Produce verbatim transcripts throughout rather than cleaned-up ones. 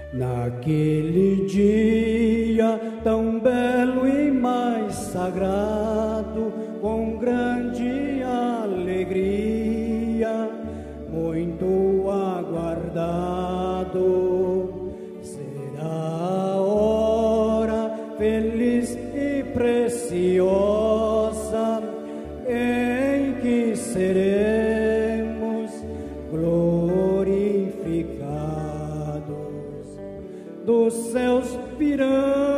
Naquele dia tão belo e mais sagrado, com grande alegria, muito aguardado, será a hora feliz e preciosa em que seremos glorificados. Dos céus virão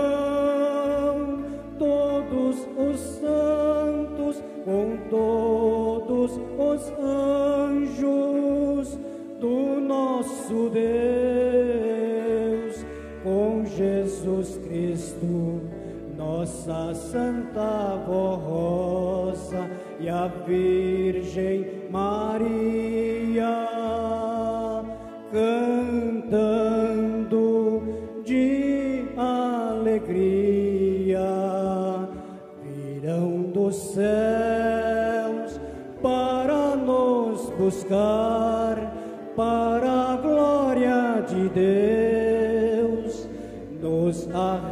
todos os santos, com todos os anjos do nosso Deus, com Jesus Cristo, nossa Santa Rosa, e a Virgem Maria, cantando de alegria, virão dos céus para nos buscar, para a glória de Deus nos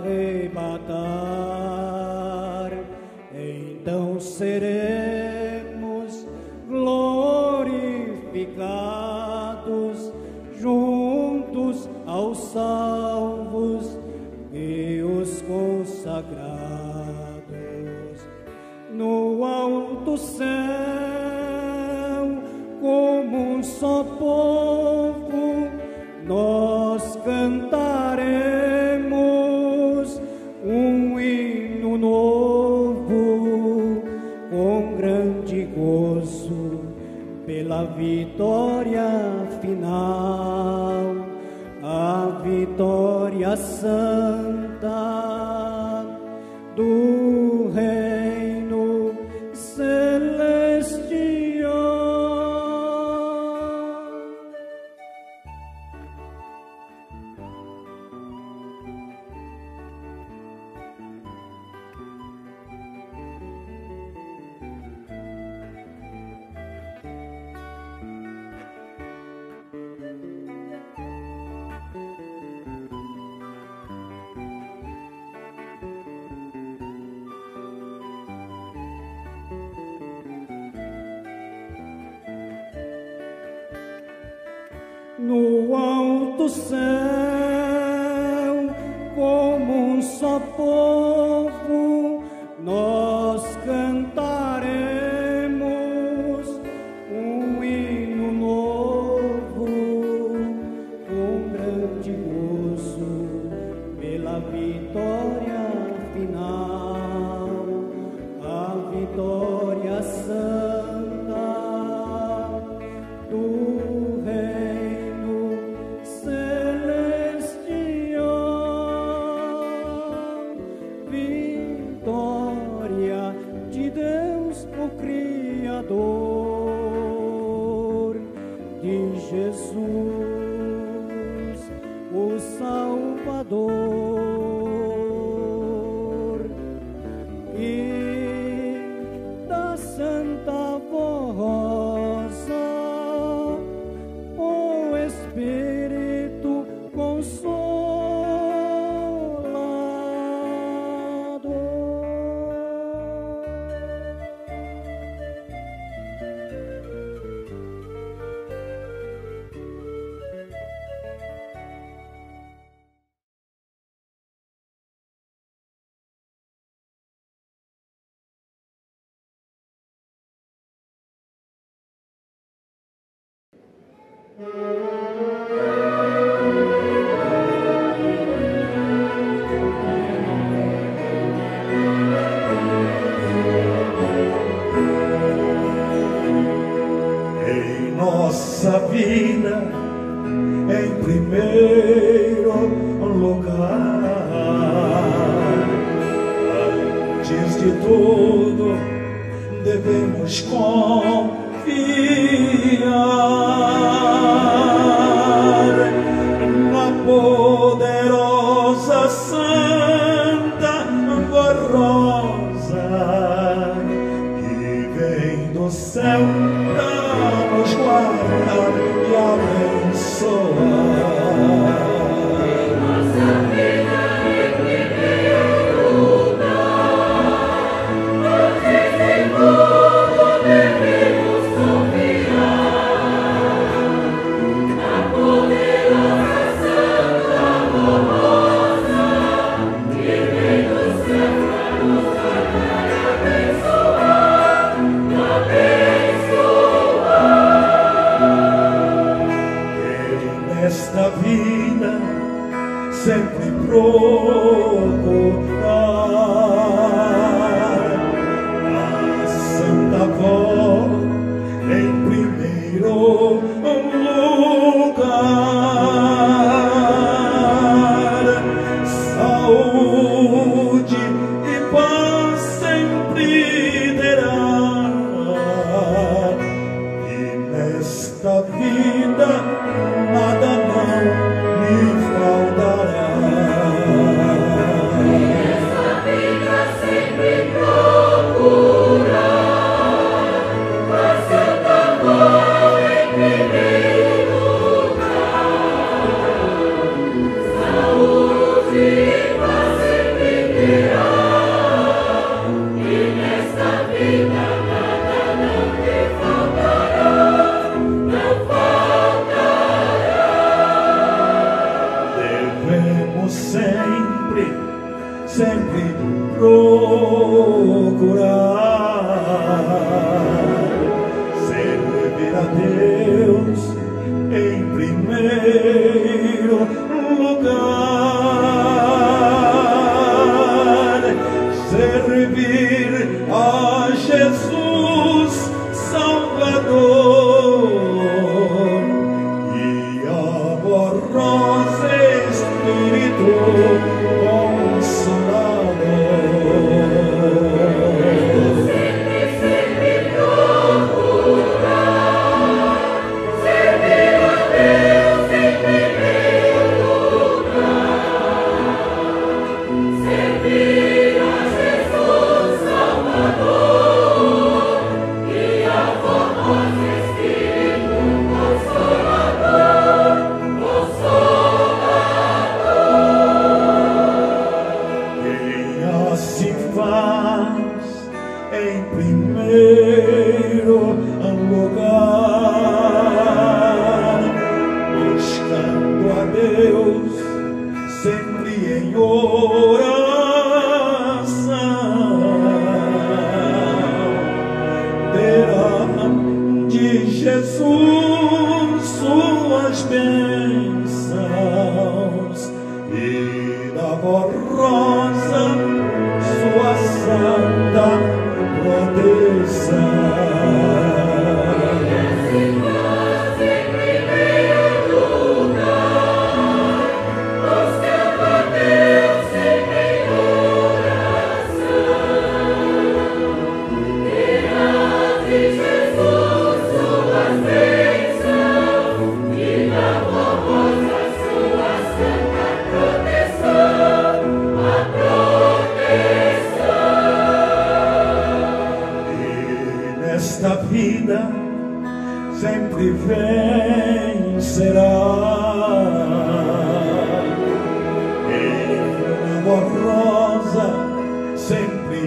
arrebatar. Então seremos glorificados juntos aos salvos e os consagrados. No alto céu, como um só povo, nós cantaremos um hino novo, com grande gozo, pela vitória final, a vitória santa do reino celestial. No alto céu, como um só povo, nós cantaremos um hino novo, com grande gozo, pela vitória final, a vitória santa do de Jesus, o Salvador, e da Santa Rosa, o Espírito Consolador. Em nossa vida, em primeiro lugar, antes de tudo, devemos confiar na poderosa Santa Rosa, que vem do céu pra nos guardar e abençoar. nesta vida nada não me faltará. Nesta vida sempre procurar a Santa Mão em primeiro lugar. Saúde e paz sempre terá, e nesta vida nada não te faltará, não faltará. Devemos sempre, sempre procurar servir a Deus em primeiro lugar, servir a Jesus Salvador e amoroso Espírito Consolador. Sempre, sempre procurar servir a Deus em primeiro lugar, servir a Jesus Salvador e amoroso Espírito Consolador, Consolador. Quem assim faz em primeiro lugar, buscando a Deus sempre em oração, terá de Jesus suas bênçãos e da borrosa sua santa proteção. Em primeiro lugar, buscando a Deus sempre em oração, terá de Jesus suas bênçãos e da borrosa sua santa proteção, a proteção. E nesta vida sempre vencerá, em amorosa sempre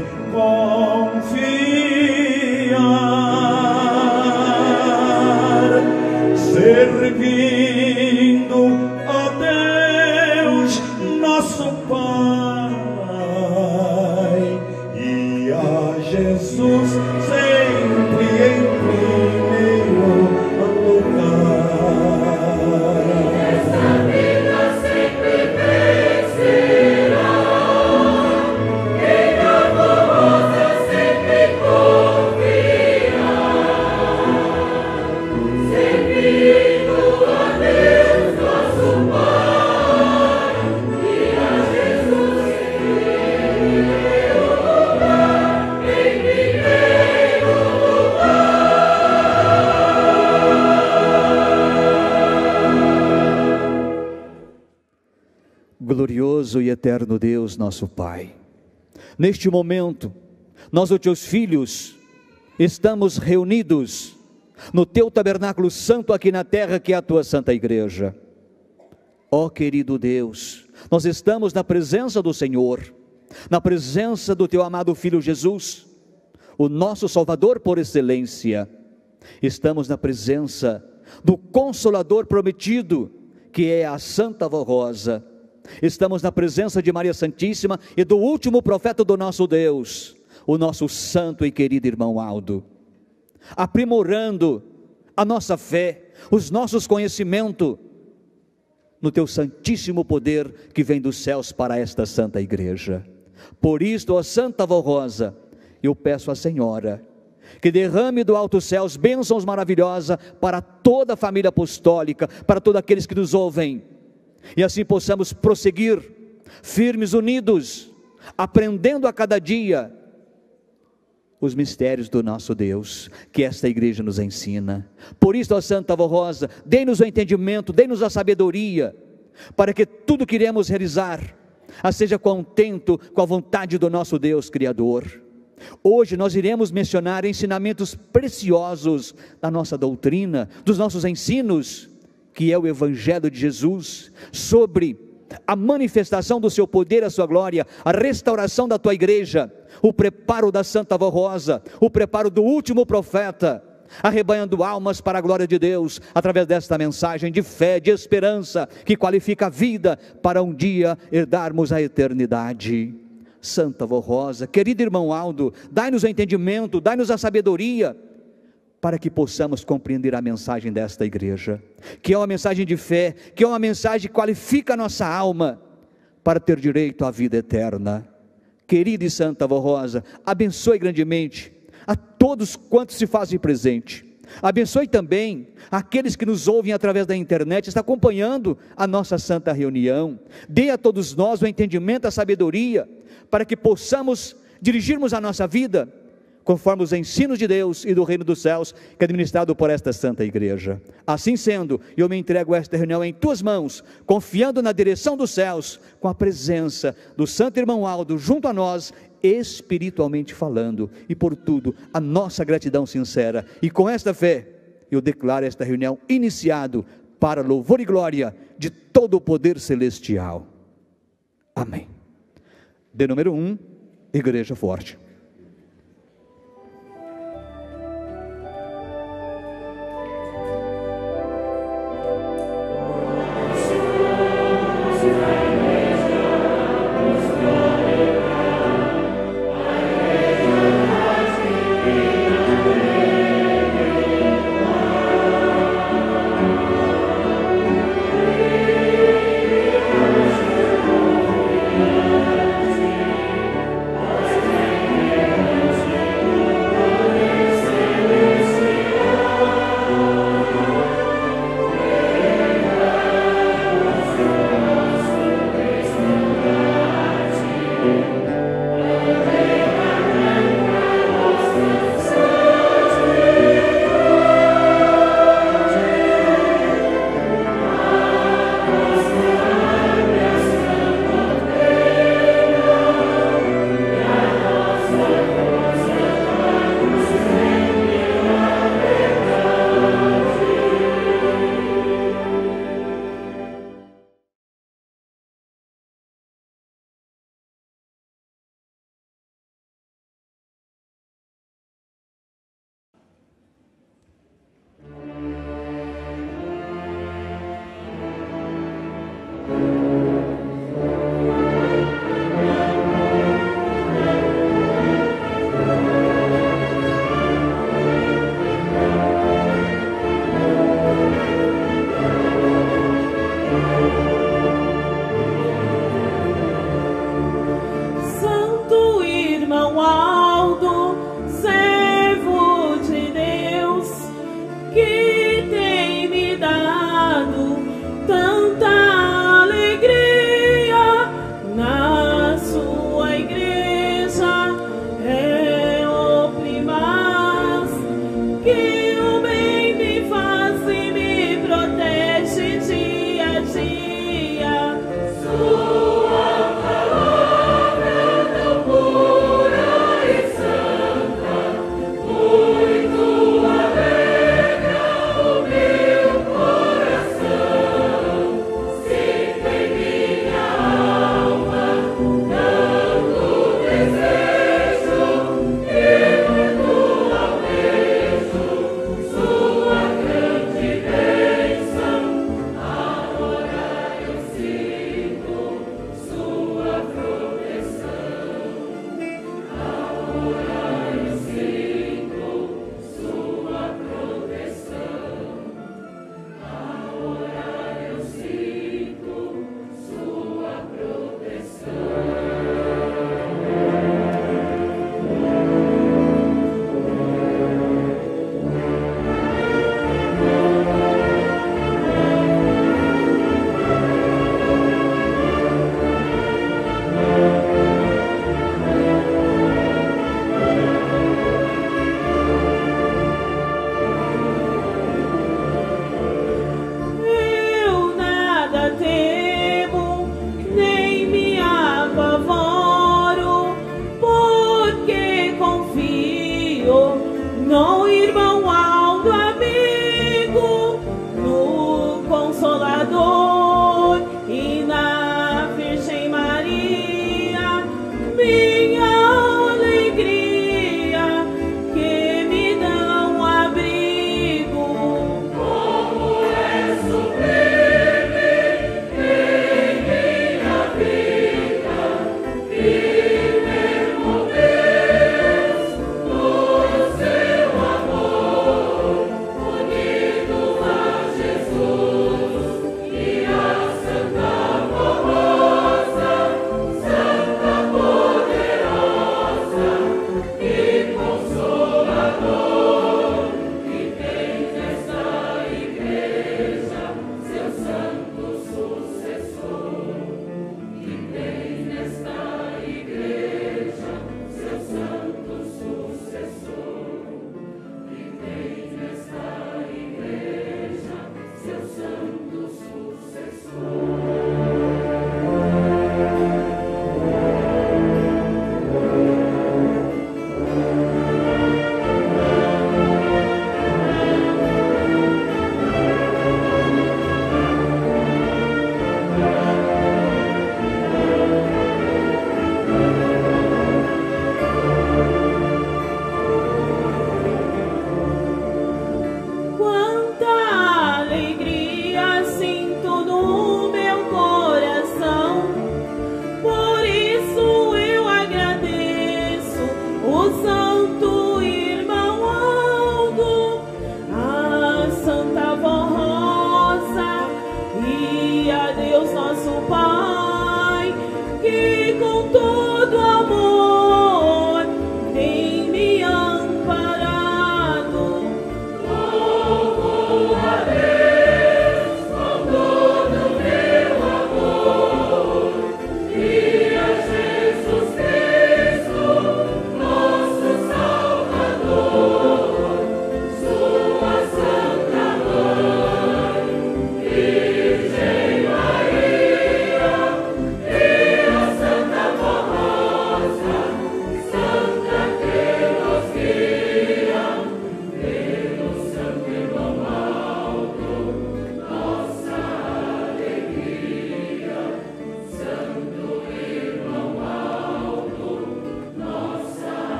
confiar, servindo a Deus nosso Pai e a Jesus sempre em primeiro lugar. Essa vida sempre vencerá, em amorosa sempre confiar, servindo a Deus nosso Pai e a Jesus sempre em primeiro lugar, em primeiro Glorioso e eterno Deus, nosso Pai, neste momento, nós, os teus filhos, estamos reunidos no teu tabernáculo santo aqui na terra, que é a tua santa igreja. Ó querido Deus, nós estamos na presença do Senhor, na presença do teu amado Filho Jesus, o nosso Salvador por excelência. Estamos na presença do Consolador prometido, que é a Santa Vó Rosa. Estamos na presença de Maria Santíssima e do último profeta do nosso Deus, o nosso santo e querido irmão Aldo, aprimorando a nossa fé, os nossos conhecimentos, no teu santíssimo poder que vem dos céus para esta santa igreja. Por isto, ó Santa Vó Rosa, eu peço à Senhora que derrame do alto céus bênçãos maravilhosas para toda a família apostólica, para todos aqueles que nos ouvem, e assim possamos prosseguir firmes, unidos, aprendendo a cada dia os mistérios do nosso Deus, que esta igreja nos ensina. Por isso, ó Santa Avó Rosa, dê-nos o entendimento, dê-nos a sabedoria, para que tudo que iremos realizar, seja contento com a vontade do nosso Deus Criador. Hoje nós iremos mencionar ensinamentos preciosos da nossa doutrina, dos nossos ensinos, que é o Evangelho de Jesus, sobre a manifestação do seu poder, a sua glória, a restauração da tua igreja, o preparo da Santa Avó Rosa, o preparo do último profeta, arrebanhando almas para a glória de Deus, através desta mensagem de fé, de esperança, que qualifica a vida para um dia herdarmos a eternidade. Santa Avó Rosa, querido irmão Aldo, dai-nos o entendimento, dai-nos a sabedoria, para que possamos compreender a mensagem desta igreja, que é uma mensagem de fé, que é uma mensagem que qualifica a nossa alma, para ter direito à vida eterna. Querida e Santa Avó Rosa, abençoe grandemente a todos quantos se fazem presente, abençoe também aqueles que nos ouvem através da internet, está acompanhando a nossa santa reunião, dê a todos nós o entendimento, a sabedoria, para que possamos dirigirmos a nossa vida, conforme os ensinos de Deus e do reino dos céus, que é administrado por esta santa igreja. Assim sendo, eu me entrego a esta reunião em tuas mãos, confiando na direção dos céus, com a presença do santo irmão Aldo junto a nós, espiritualmente falando, e por tudo a nossa gratidão sincera, e com esta fé eu declaro esta reunião iniciado para louvor e glória de todo o poder celestial. Amém. De número um, Igreja Forte.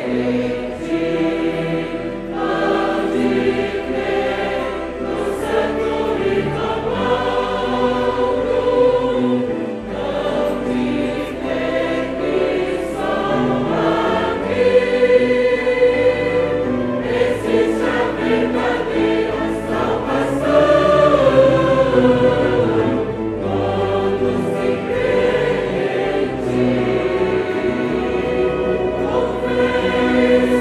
Praise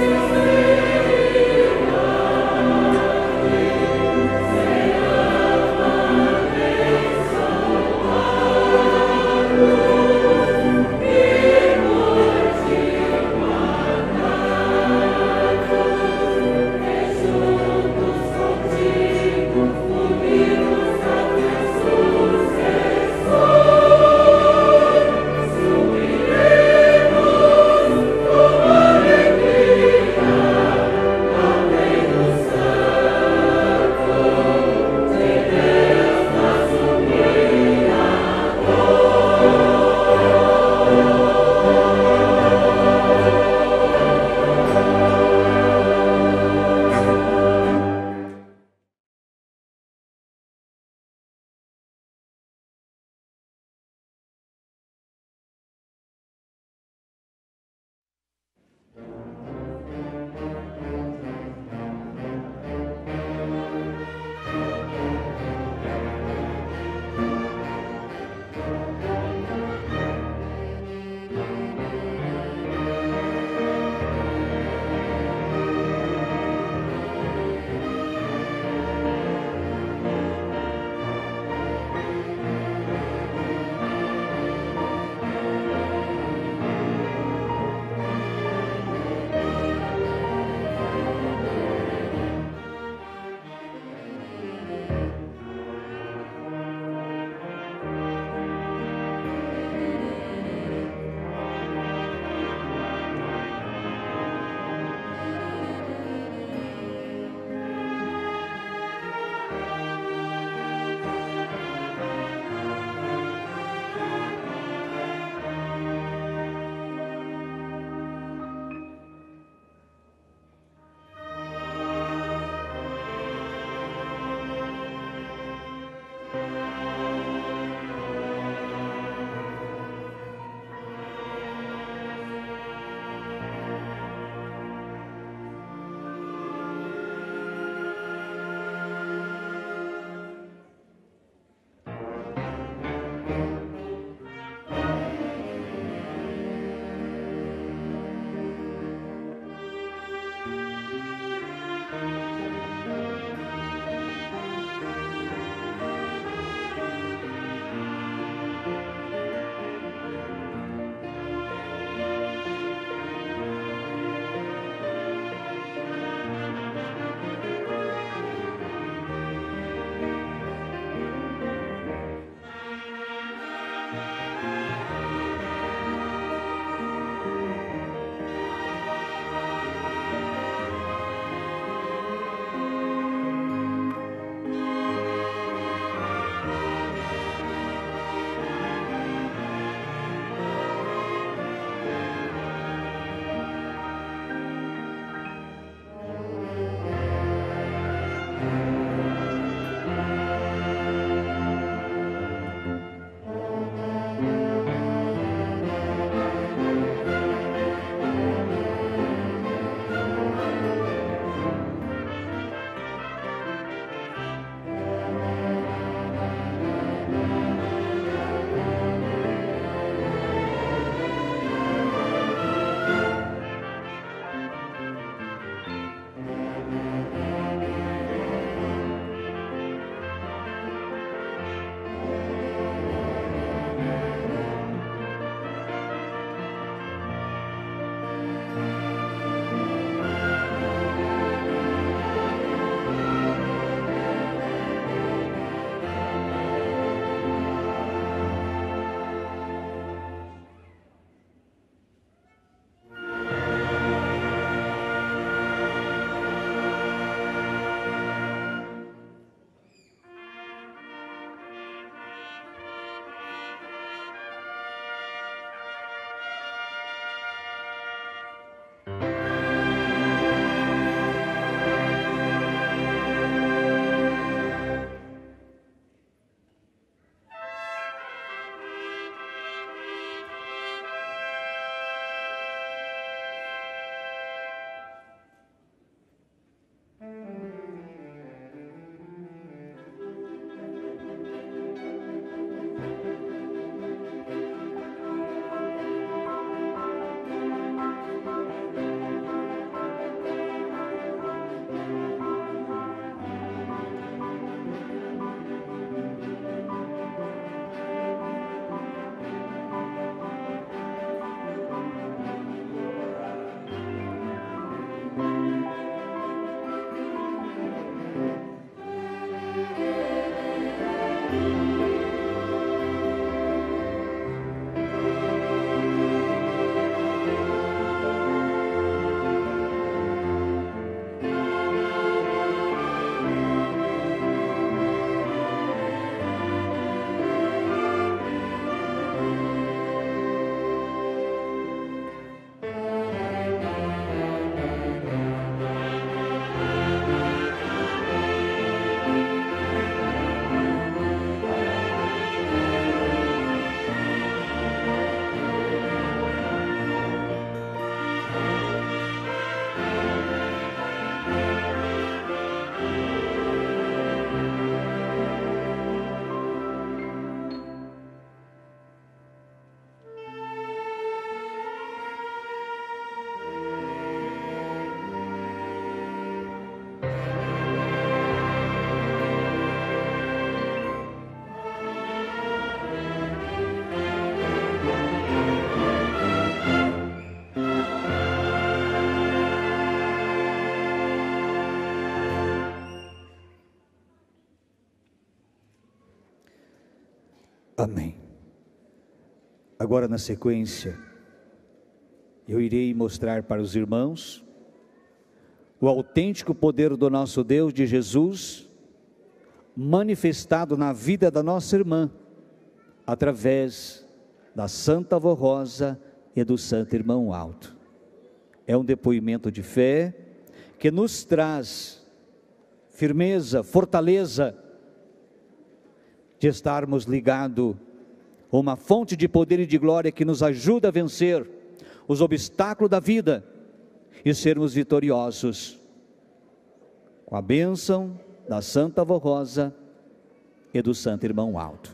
Amém. Agora, na sequência, eu irei mostrar para os irmãos o autêntico poder do nosso Deus, de Jesus, manifestado na vida da nossa irmã, através da Santa Avó Rosa e do Santo Irmão Aldo. É um depoimento de fé que nos traz firmeza, fortaleza, de estarmos ligados a uma fonte de poder e de glória que nos ajuda a vencer os obstáculos da vida e sermos vitoriosos, com a bênção da Santa Avó Rosa e do Santo Irmão Aldo.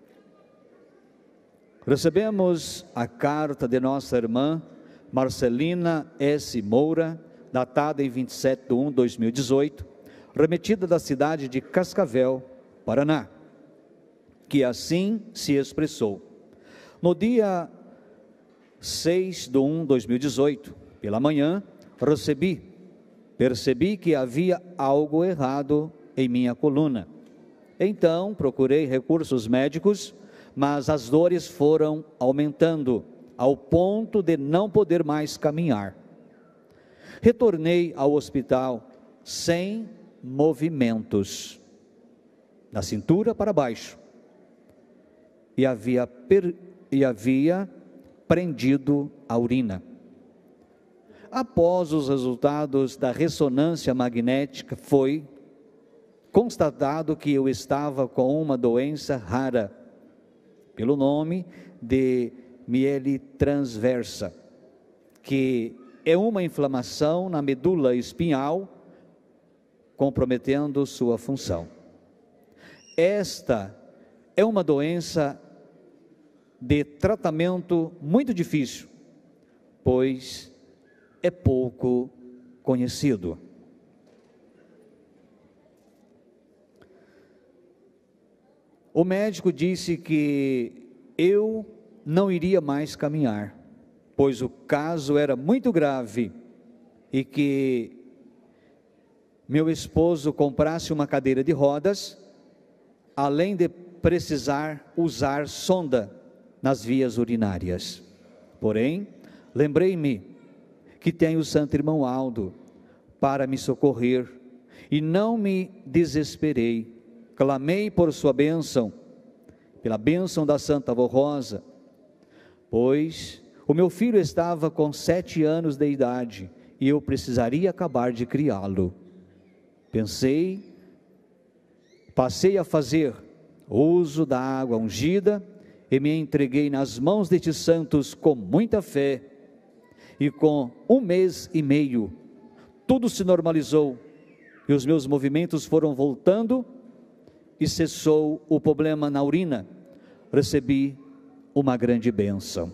Recebemos a carta de nossa irmã Marcelina S. Moura, datada em vinte e sete de um de dois mil e dezoito, remetida da cidade de Cascavel, Paraná, que assim se expressou: no dia seis de um de dois mil e dezoito, pela manhã, recebi, percebi que havia algo errado em minha coluna. Então, procurei recursos médicos, mas as dores foram aumentando, ao ponto de não poder mais caminhar. Retornei ao hospital sem movimentos, da cintura para baixo, e havia, per, e havia prendido a urina. Após os resultados da ressonância magnética, foi constatado que eu estava com uma doença rara, pelo nome de miele transversa, que é uma inflamação na medula espinhal, comprometendo sua função. Esta é uma doença de tratamento muito difícil, pois é pouco conhecido. O médico disse que eu não iria mais caminhar, pois o caso era muito grave e que meu esposo comprasse uma cadeira de rodas, além de precisar usar sonda nas vias urinárias. Porém, lembrei-me que tenho o Santo Irmão Aldo para me socorrer e não me desesperei. Clamei por sua bênção, pela bênção da Santa Avó Rosa, pois o meu filho estava com sete anos de idade e eu precisaria acabar de criá-lo. Pensei, passei a fazer uso da água ungida e me entreguei nas mãos destes santos com muita fé, e com um mês e meio, tudo se normalizou, e os meus movimentos foram voltando, e cessou o problema na urina. Recebi uma grande bênção.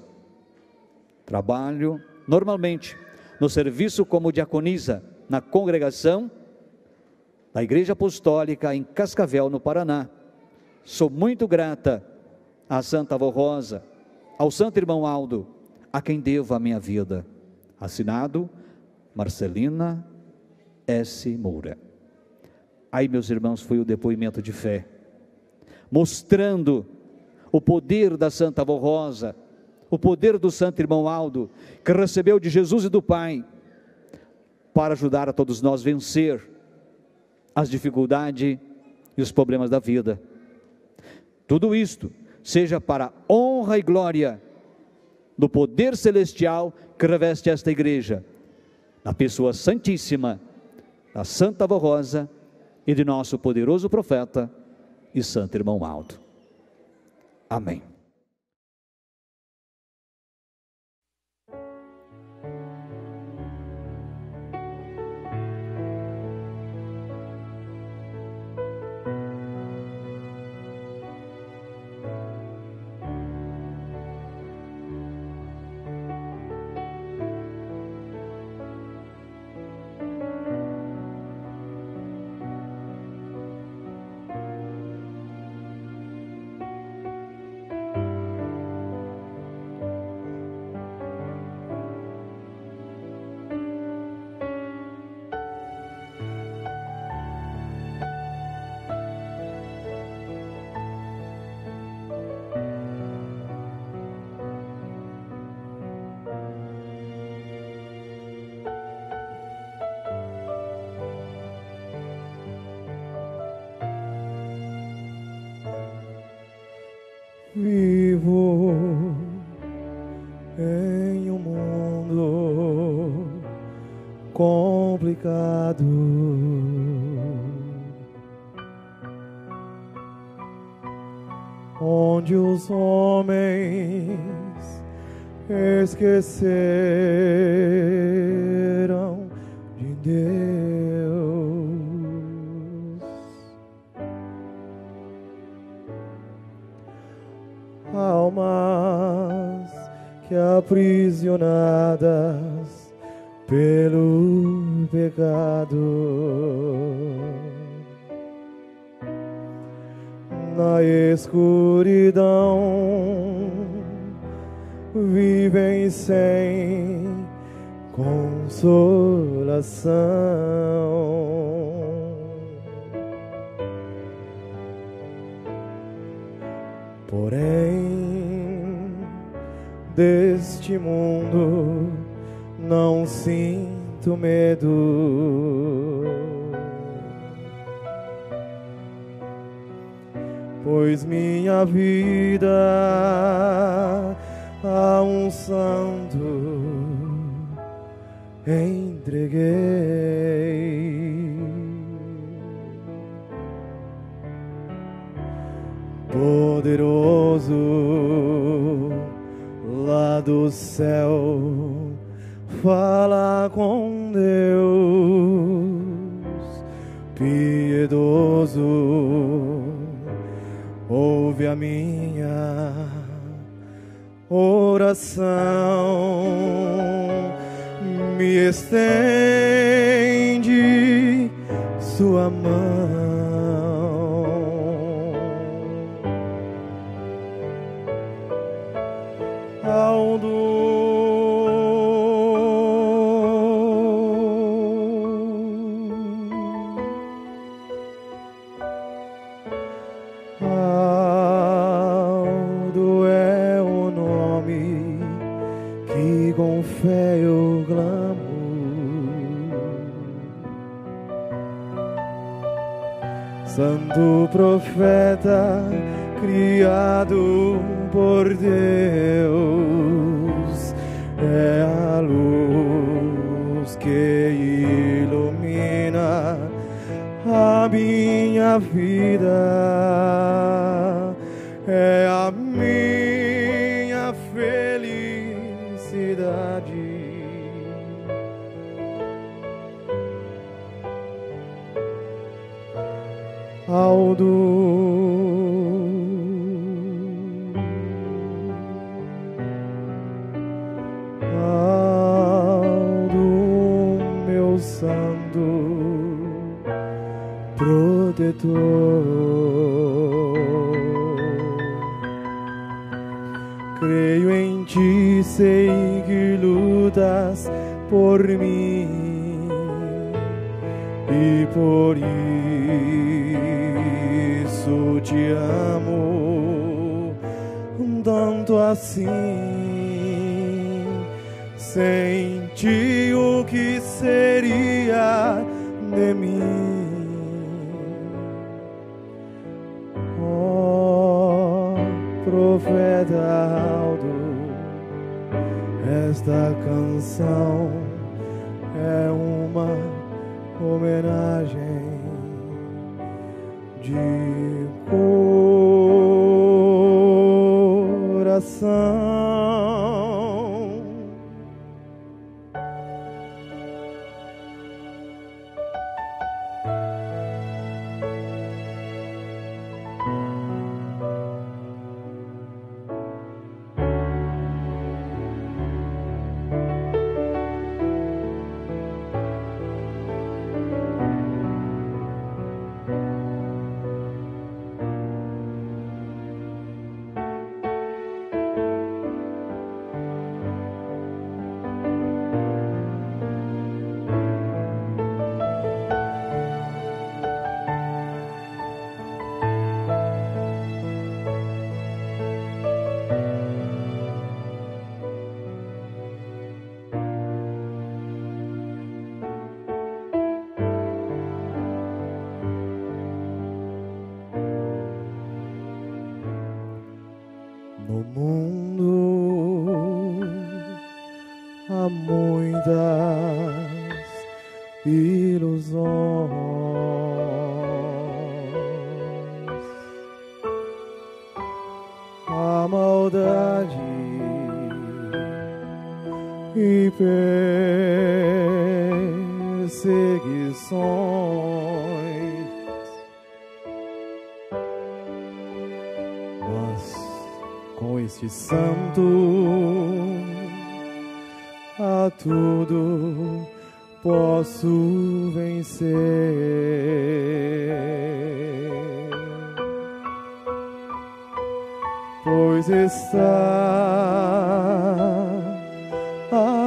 Trabalho normalmente no serviço como diaconisa na congregação da Igreja Apostólica em Cascavel, no Paraná. Sou muito grata à Santa Avó Rosa, ao Santo Irmão Aldo, a quem devo a minha vida. Assinado Marcelina S. Moura. Aí, meus irmãos, foi o depoimento de fé, mostrando o poder da Santa Avó Rosa, o poder do Santo Irmão Aldo, que recebeu de Jesus e do Pai, para ajudar a todos nós a vencer as dificuldades e os problemas da vida. Tudo isto seja para a honra e glória do poder celestial que reveste esta igreja, na pessoa santíssima da Santa Avó Rosa e de nosso poderoso profeta e Santo Irmão Aldo. Amém. Vivo em um mundo complicado, onde os homens esqueceram de Deus. Almas que aprisionadas pelo pecado, na escuridão vivem sem consolação. Porém, deste mundo não sinto medo, pois minha vida a um santo entreguei. Poderoso lá do céu, fala com Deus. Piedoso, ouve a minha oração, me estende sua mão. Ao Aldo é o nome que com fé eu clamo. Santo profeta criado por Deus, é a luz que ilumina a minha vida, é a minha felicidade. Aldo, santo protetor, creio em ti, sei que lutas por mim e por isso te amo tanto assim. Sem ti o que seria de mim? Oh, profeta Aldo, esta canção é uma homenagem de coração. ilusões. A maldade e perseguições, mas com este santo a tudo posso vencer, pois está a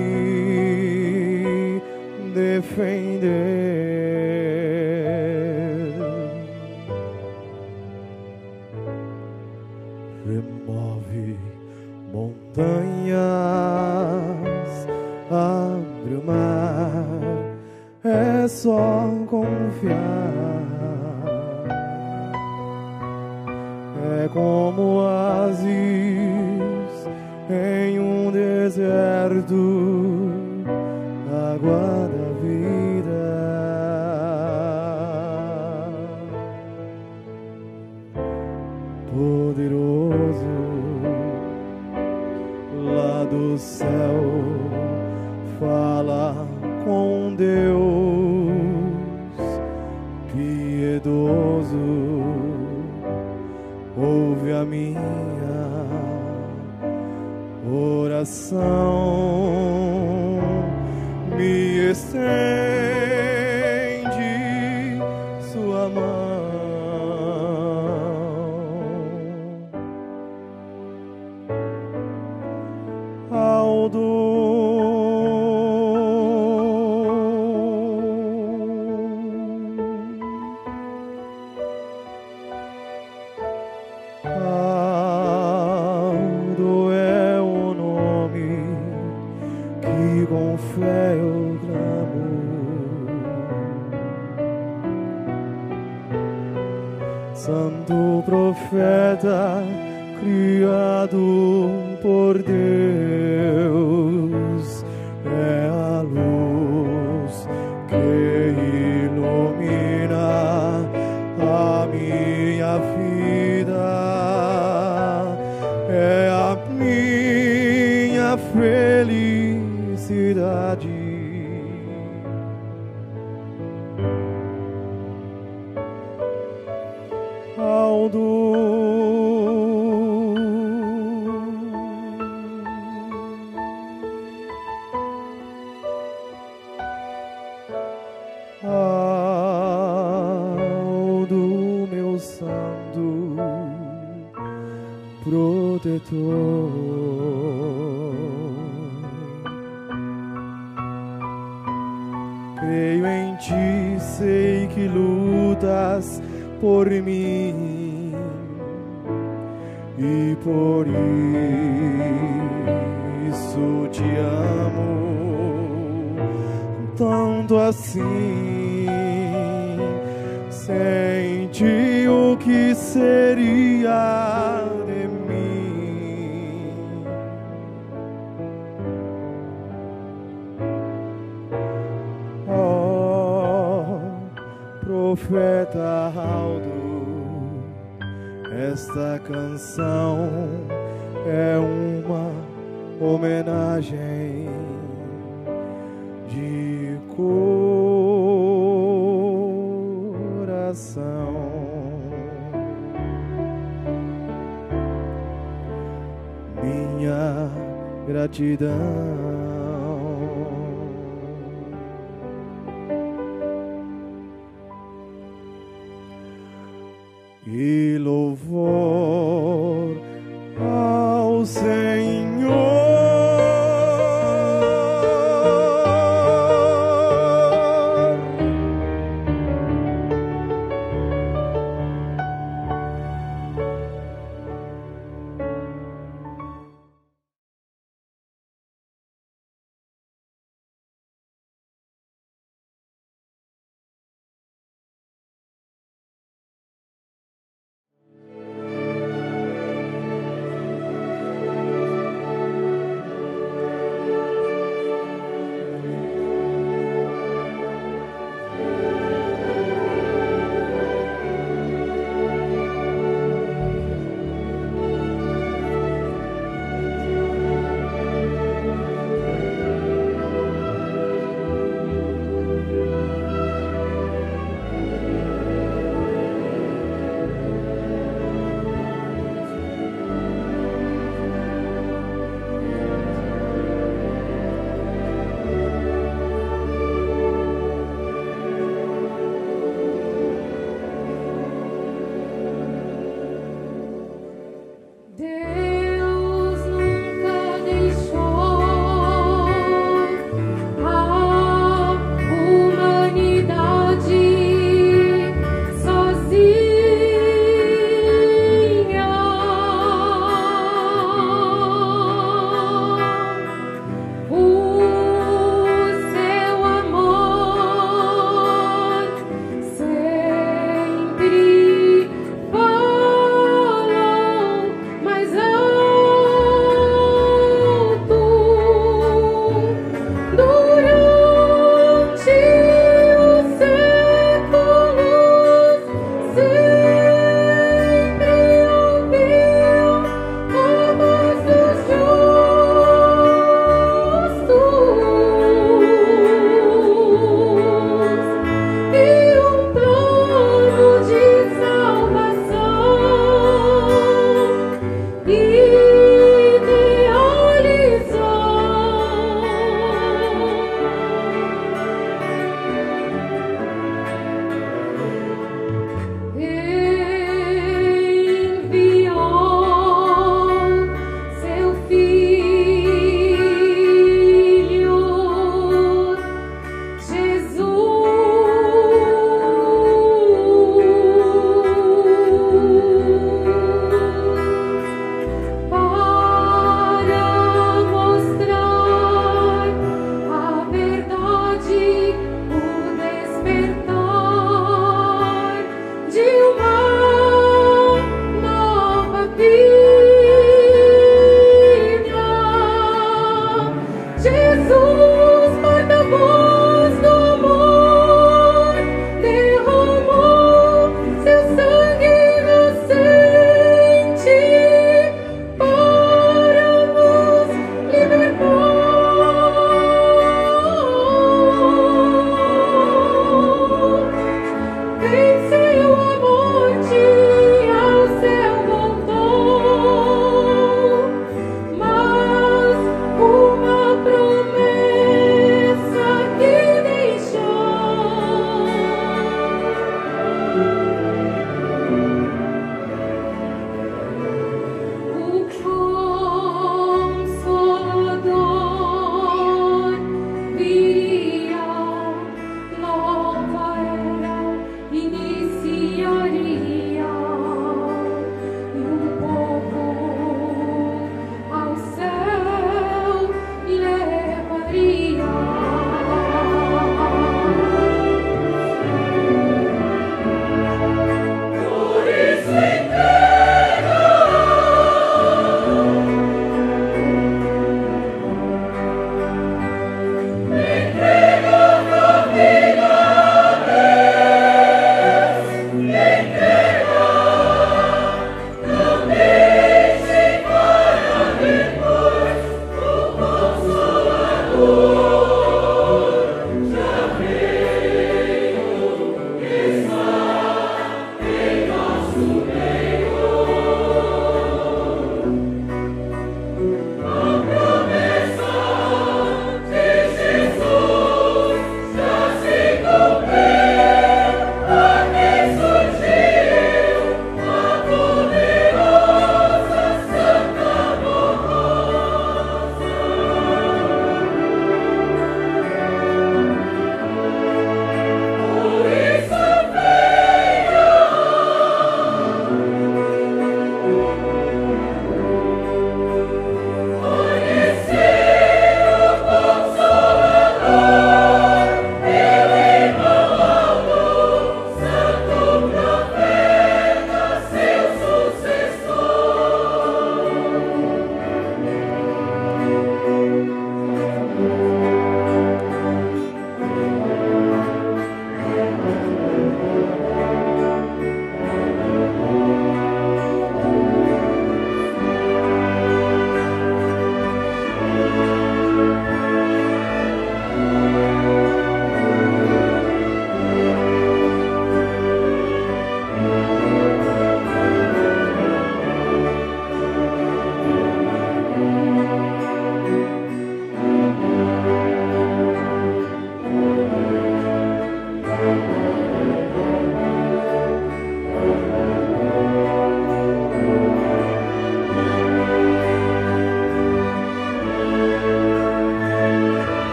me defender. Remove montanhas, abre o mar, é só confiar. É como oásis em um deserto, água da vida. Poderoso lá do céu, fala com Deus, piedoso, ouve a minha oração, me estende sua mão. Ao Aldo é o nome que com fé eu clamo. Santo profeta criado por Deus, é a luz que ilumina a minha vida, é a minha felicidade. Aldo Aldo, meu santo protetor, creio em ti, sei que lutas por mim e por isso te amo tanto assim. Sem ti o que seria de mim? Oh, profeta Aldo, esta canção é uma homenagem de coração. Minha gratidão. E louvor ao Senhor.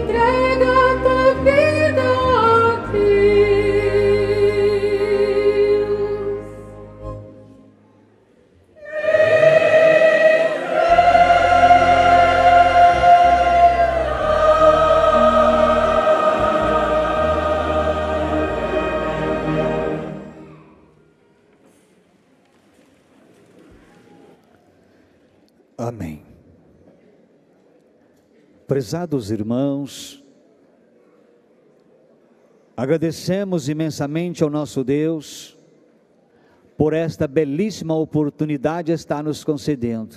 entrega tua vida a Deus. Amém. Prezados irmãos, agradecemos imensamente ao nosso Deus por esta belíssima oportunidade que está nos concedendo.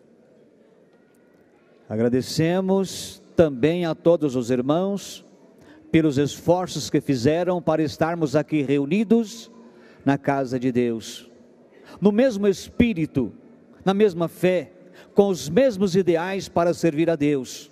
Agradecemos também a todos os irmãos pelos esforços que fizeram para estarmos aqui reunidos na casa de Deus, no mesmo espírito, na mesma fé, com os mesmos ideais para servir a Deus.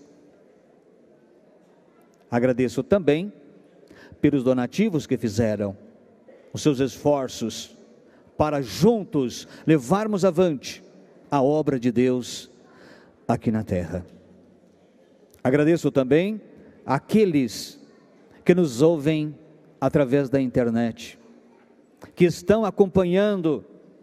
Agradeço também pelos donativos que fizeram, os seus esforços para juntos levarmos avante a obra de Deus aqui na terra. Agradeço também àqueles que nos ouvem através da internet, que estão acompanhando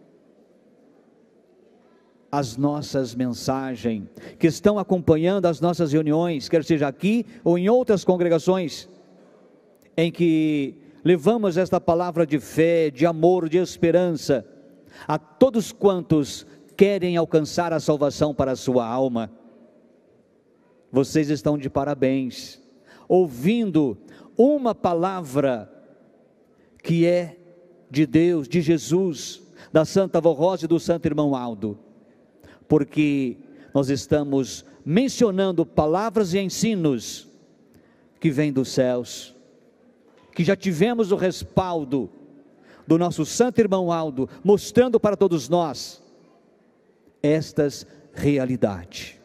as nossas mensagens, que estão acompanhando as nossas reuniões, quer seja aqui ou em outras congregações, em que levamos esta palavra de fé, de amor, de esperança, a todos quantos querem alcançar a salvação para a sua alma. Vocês estão de parabéns, ouvindo uma palavra que é de Deus, de Jesus, da Santa Avó Rosa e do Santo Irmão Aldo, porque nós estamos mencionando palavras e ensinos que vêm dos céus, que já tivemos o respaldo do nosso Santo Irmão Aldo, mostrando para todos nós estas realidades.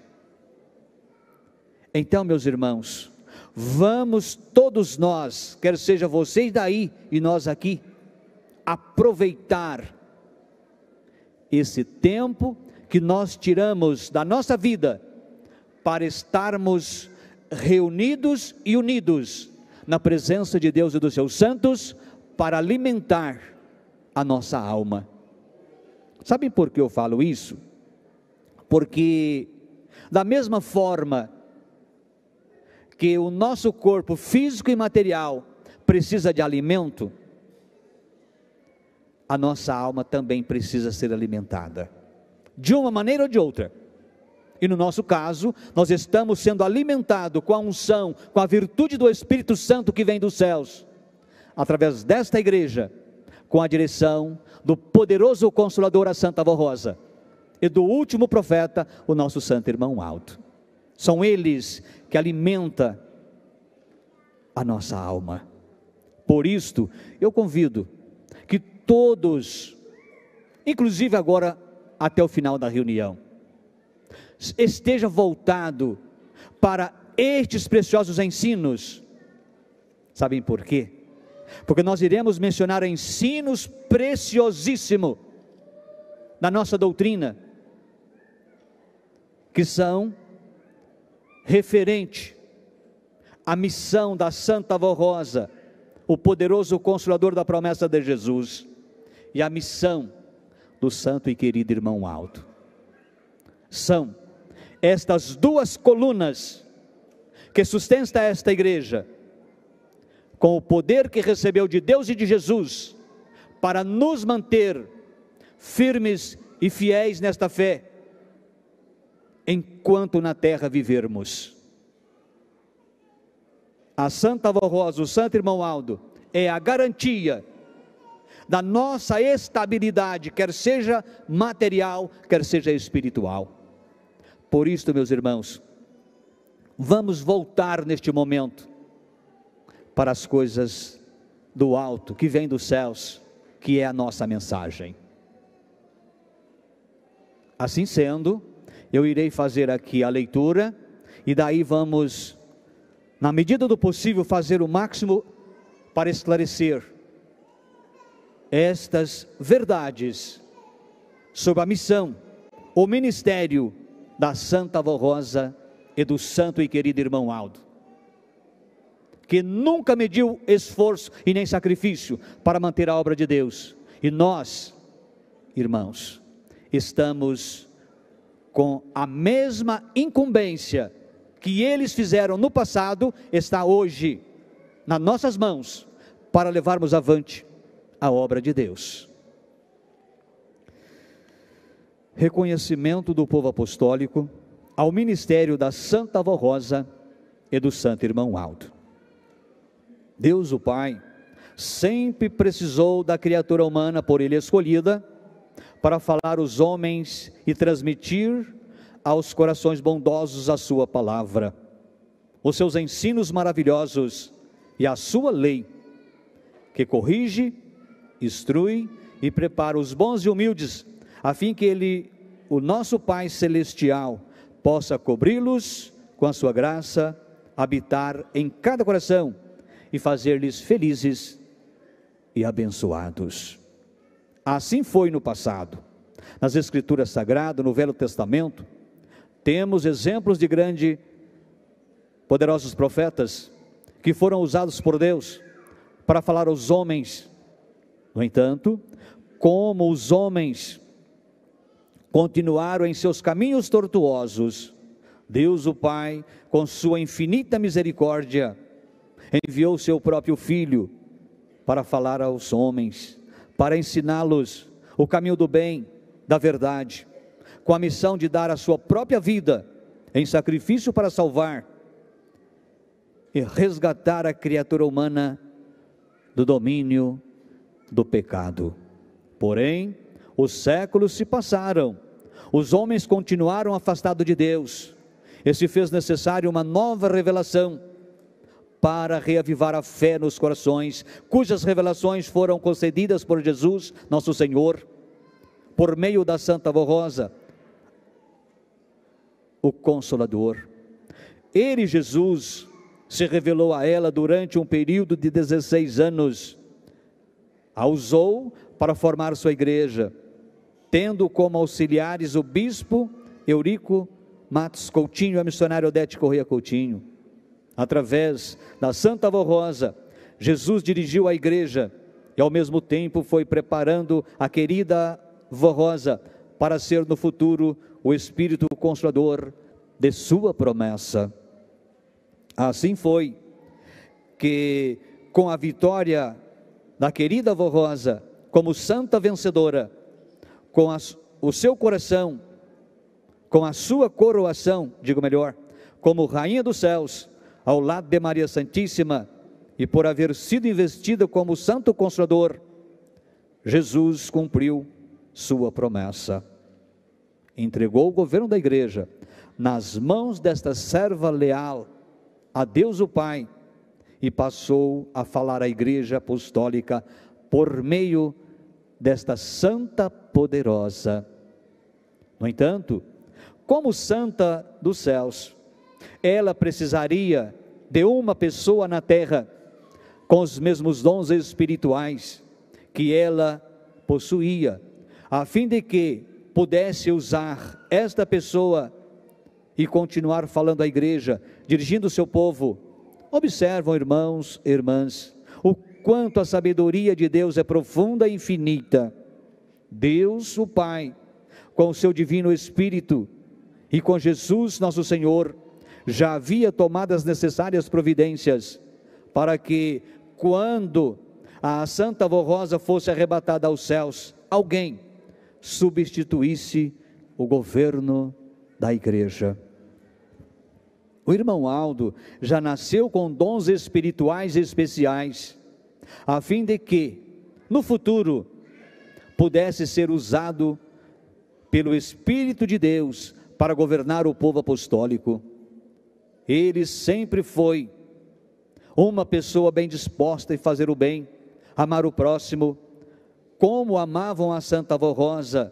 Então, meus irmãos, vamos todos nós, quer seja vocês daí e nós aqui, aproveitar esse tempo que nós tiramos da nossa vida para estarmos reunidos e unidos na presença de Deus e dos seus santos, para alimentar a nossa alma. Sabem por que eu falo isso? Porque da mesma forma que o nosso corpo físico e material precisa de alimento, a nossa alma também precisa ser alimentada, de uma maneira ou de outra. E no nosso caso, nós estamos sendo alimentados com a unção, com a virtude do Espírito Santo que vem dos céus, através desta igreja, com a direção do poderoso Consolador, a Santa Avó Rosa, e do último profeta, o nosso Santo Irmão Aldo. São eles que alimentam a nossa alma. Por isto, eu convido que todos, inclusive agora até o final da reunião, esteja voltado para estes preciosos ensinos. Sabem por quê? Porque nós iremos mencionar ensinos preciosíssimos da nossa doutrina, que são referente à missão da Santa Avó Rosa, o poderoso Consolador da promessa de Jesus, e a missão do santo e querido Irmão Aldo. São estas duas colunas que sustentam esta igreja, com o poder que recebeu de Deus e de Jesus, para nos manter firmes e fiéis nesta fé, enquanto na terra vivermos. A Santa Avó Rosa, o Santo Irmão Aldo, é a garantia da nossa estabilidade, quer seja material, quer seja espiritual. Por isso, meus irmãos, vamos voltar neste momento para as coisas do alto, que vem dos céus, que é a nossa mensagem. Assim sendo, eu irei fazer aqui a leitura, e daí vamos, na medida do possível, fazer o máximo para esclarecer estas verdades sobre a missão, o ministério da Santa Avó Rosa e do santo e querido Irmão Aldo. que nunca mediu esforço e nem sacrifício para manter a obra de Deus. E nós, irmãos, estamos com a mesma incumbência que eles fizeram no passado, está hoje nas nossas mãos, para levarmos avante a obra de Deus. Reconhecimento do povo apostólico ao ministério da Santa Avó Rosa e do Santo Irmão Aldo. Deus o Pai sempre precisou da criatura humana por ele escolhida para falar aos homens e transmitir aos corações bondosos a sua palavra, os seus ensinos maravilhosos e a sua lei, que corrige, instrui e prepara os bons e humildes, a fim que ele, o nosso Pai Celestial, possa cobri-los com a sua graça, habitar em cada coração e fazer-lhes felizes e abençoados. Assim foi no passado. Nas Escrituras Sagradas, no Velho Testamento, temos exemplos de grandes, poderosos profetas que foram usados por Deus para falar aos homens. No entanto, como os homens continuaram em seus caminhos tortuosos, Deus o Pai, com sua infinita misericórdia, enviou seu próprio Filho para falar aos homens, para ensiná-los o caminho do bem, da verdade, com a missão de dar a sua própria vida em sacrifício para salvar e resgatar a criatura humana do domínio do pecado. Porém, os séculos se passaram, os homens continuaram afastados de Deus, e se fez necessário uma nova revelação para reavivar a fé nos corações, cujas revelações foram concedidas por Jesus, nosso Senhor, por meio da Santa Avó Rosa, o Consolador. Ele, Jesus, se revelou a ela durante um período de dezesseis anos, a usou para formar sua igreja, tendo como auxiliares o bispo Eurico Matos Coutinho e a missionária Odete Correia Coutinho. Através da Santa Avó Rosa, Jesus dirigiu a igreja e ao mesmo tempo foi preparando a querida Avó Rosa para ser no futuro o Espírito Consolador de sua promessa. Assim foi que, com a vitória da querida Avó Rosa, como santa vencedora, com a, o seu coração, com a sua coroação, digo melhor, como Rainha dos Céus, ao lado de Maria Santíssima, e por haver sido investida como Santo Consolador, Jesus cumpriu sua promessa. Entregou o governo da igreja nas mãos desta serva leal a Deus o Pai, e passou a falar à igreja apostólica por meio desta santa poderosa. No entanto, como santa dos céus, ela precisaria de uma pessoa na terra com os mesmos dons espirituais que ela possuía, a fim de que pudesse usar esta pessoa e continuar falando à igreja, dirigindo o seu povo. Observam, irmãos e irmãs, o quanto a sabedoria de Deus é profunda e infinita. Deus, o Pai, com o seu divino Espírito e com Jesus, nosso Senhor, já havia tomado as necessárias providências para que, quando a Santa Avó Rosa fosse arrebatada aos céus, alguém substituísse o governo da igreja. O irmão Aldo já nasceu com dons espirituais especiais, a fim de que, no futuro, pudesse ser usado pelo Espírito de Deus para governar o povo apostólico. Ele sempre foi uma pessoa bem disposta em fazer o bem, amar o próximo, como amavam a Santa Avó Rosa,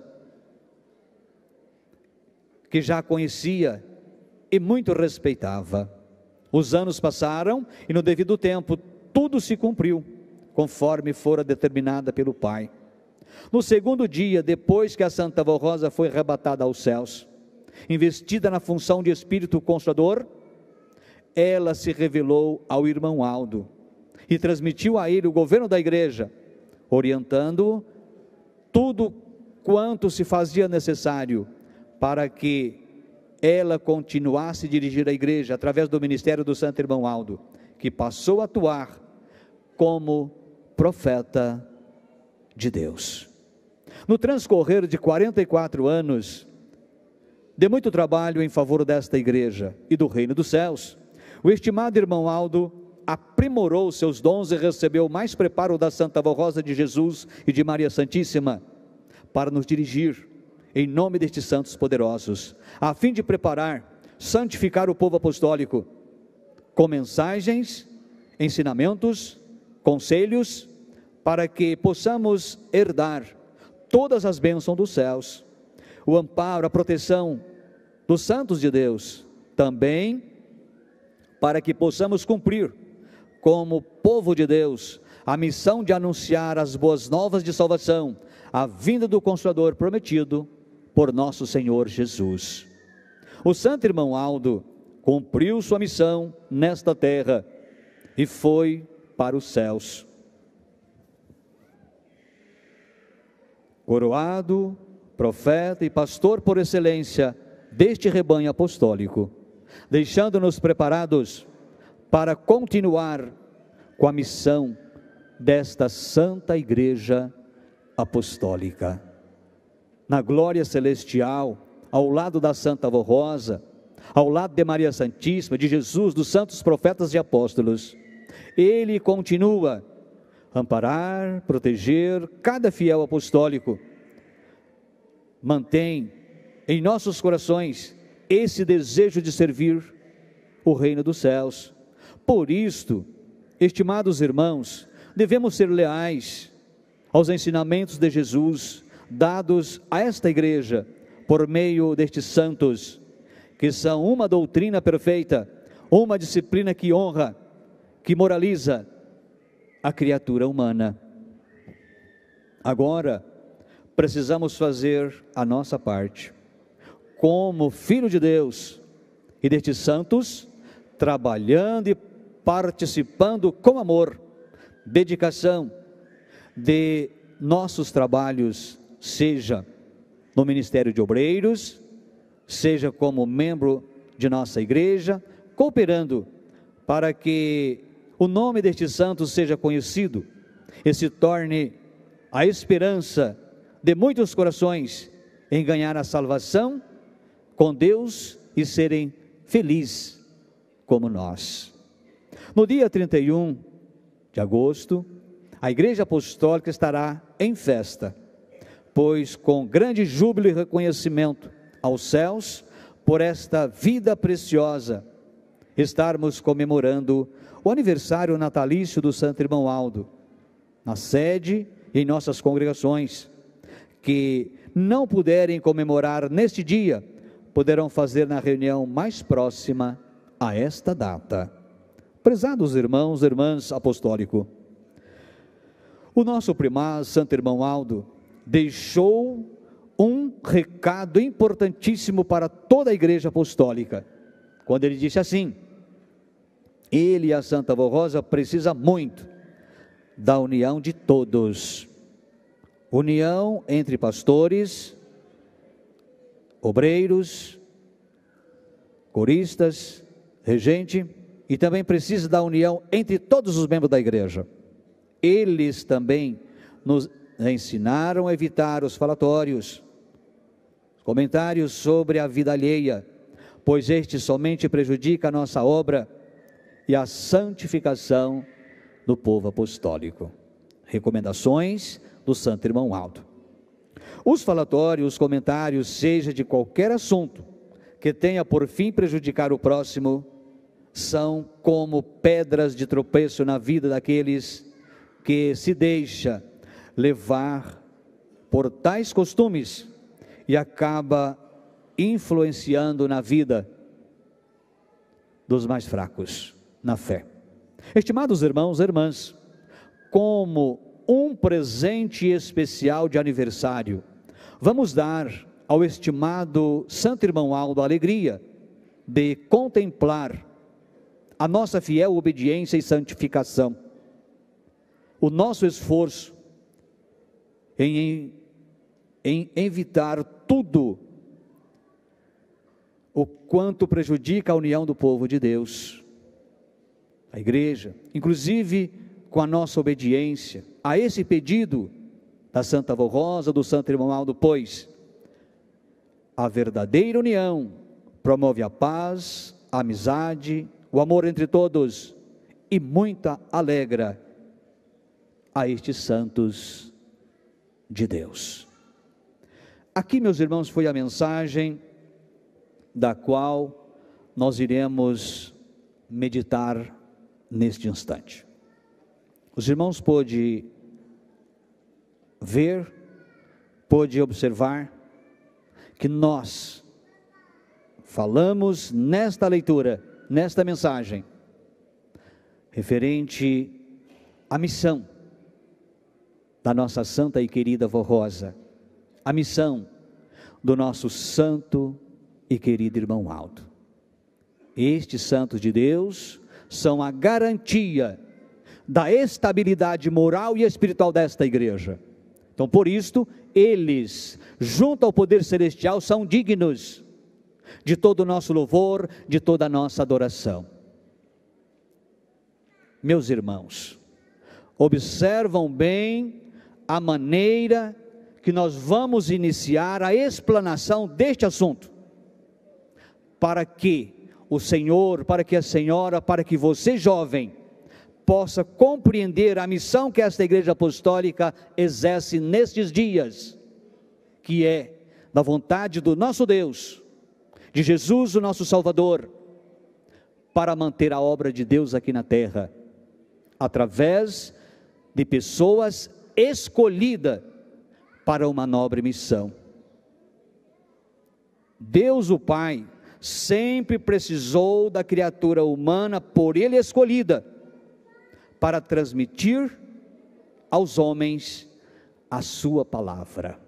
que já conhecia e muito respeitava. Os anos passaram e no devido tempo tudo se cumpriu, conforme fora determinada pelo Pai. No segundo dia, depois que a Santa Avó Rosa foi arrebatada aos céus, investida na função de Espírito Consolador, ela se revelou ao irmão Aldo e transmitiu a ele o governo da igreja, orientando tudo quanto se fazia necessário para que ela continuasse a dirigir a igreja através do ministério do santo irmão Aldo, que passou a atuar como profeta de Deus. No transcorrer de quarenta e quatro anos, de muito trabalho em favor desta igreja e do reino dos céus, o estimado irmão Aldo aprimorou seus dons e recebeu mais preparo da Santa Avó Rosa de Jesus e de Maria Santíssima para nos dirigir em nome destes santos poderosos, a fim de preparar, santificar o povo apostólico com mensagens, ensinamentos, conselhos, para que possamos herdar todas as bênçãos dos céus, o amparo, a proteção dos santos de Deus, também para que possamos cumprir, como povo de Deus, a missão de anunciar as boas novas de salvação, a vinda do Consolador prometido por nosso Senhor Jesus. O santo irmão Aldo cumpriu sua missão nesta terra e foi para os céus, coroado profeta e pastor por excelência deste rebanho apostólico, deixando-nos preparados para continuar com a missão desta santa igreja apostólica. Na glória celestial, ao lado da Santa Avó Rosa, ao lado de Maria Santíssima, de Jesus, dos santos profetas e apóstolos, ele continua a amparar, proteger cada fiel apostólico. Mantém em nossos corações esse desejo de servir o reino dos céus. Por isto, estimados irmãos, devemos ser leais aos ensinamentos de Jesus dados a esta igreja por meio destes santos, que são uma doutrina perfeita, uma disciplina que honra, que moraliza a criatura humana. Agora, precisamos fazer a nossa parte, como filho de Deus e destes santos, trabalhando e participando com amor, dedicação de nossos trabalhos, seja no Ministério de Obreiros, seja como membro de nossa igreja, cooperando para que o nome destes santos seja conhecido e se torne a esperança de muitos corações em ganhar a salvação com Deus e serem felizes como nós. No dia trinta e um de agosto, a Igreja Apostólica estará em festa, pois com grande júbilo e reconhecimento aos céus, por esta vida preciosa, estarmos comemorando o aniversário natalício do Santo Irmão Aldo, na sede e em nossas congregações. Que não puderem comemorar neste dia, poderão fazer na reunião mais próxima a esta data. Prezados irmãos e irmãs apostólico, o nosso primaz, Santo Irmão Aldo, deixou um recado importantíssimo para toda a igreja apostólica, quando ele disse assim: ele e a Santa Avó Rosa precisam muito da união de todos, união entre pastores, obreiros, coristas, regente, e também precisa da união entre todos os membros da igreja. Eles também nos ensinaram a evitar os falatórios, comentários sobre a vida alheia, pois este somente prejudica a nossa obra e a santificação do povo apostólico. Recomendações do Santo Irmão Aldo. Os falatórios, os comentários, seja de qualquer assunto que tenha por fim prejudicar o próximo, são como pedras de tropeço na vida daqueles que se deixa levar por tais costumes e acaba influenciando na vida dos mais fracos na fé. Estimados irmãos e irmãs, como um presente especial de aniversário, vamos dar ao estimado Santo Irmão Aldo a alegria de contemplar a nossa fiel obediência e santificação, o nosso esforço em, em evitar tudo o quanto prejudica a união do povo de Deus, a igreja, inclusive com a nossa obediência a esse pedido da Santa Avó Rosa, do Santo Irmão Aldo, pois a verdadeira união promove a paz, a amizade, o amor entre todos e muita alegra a estes santos de Deus. Aqui, meus irmãos, foi a mensagem da qual nós iremos meditar neste instante. Os irmãos pôde ver, pôde observar que nós falamos nesta leitura, nesta mensagem, referente à missão da nossa santa e querida Avó Rosa, a missão do nosso santo e querido irmão Aldo. Estes santos de Deus são a garantia da estabilidade moral e espiritual desta igreja. Então, por isto, eles, junto ao poder celestial, são dignos de todo o nosso louvor, de toda a nossa adoração. Meus irmãos, observam bem a maneira que nós vamos iniciar a explanação deste assunto, para que o Senhor, para que a senhora, para que você jovem, possa compreender a missão que esta igreja apostólica exerce nestes dias, que é da vontade do nosso Deus, de Jesus, o nosso Salvador, para manter a obra de Deus aqui na terra, através de pessoas escolhidas para uma nobre missão. Deus o Pai sempre precisou da criatura humana por Ele escolhida, para transmitir aos homens a sua palavra.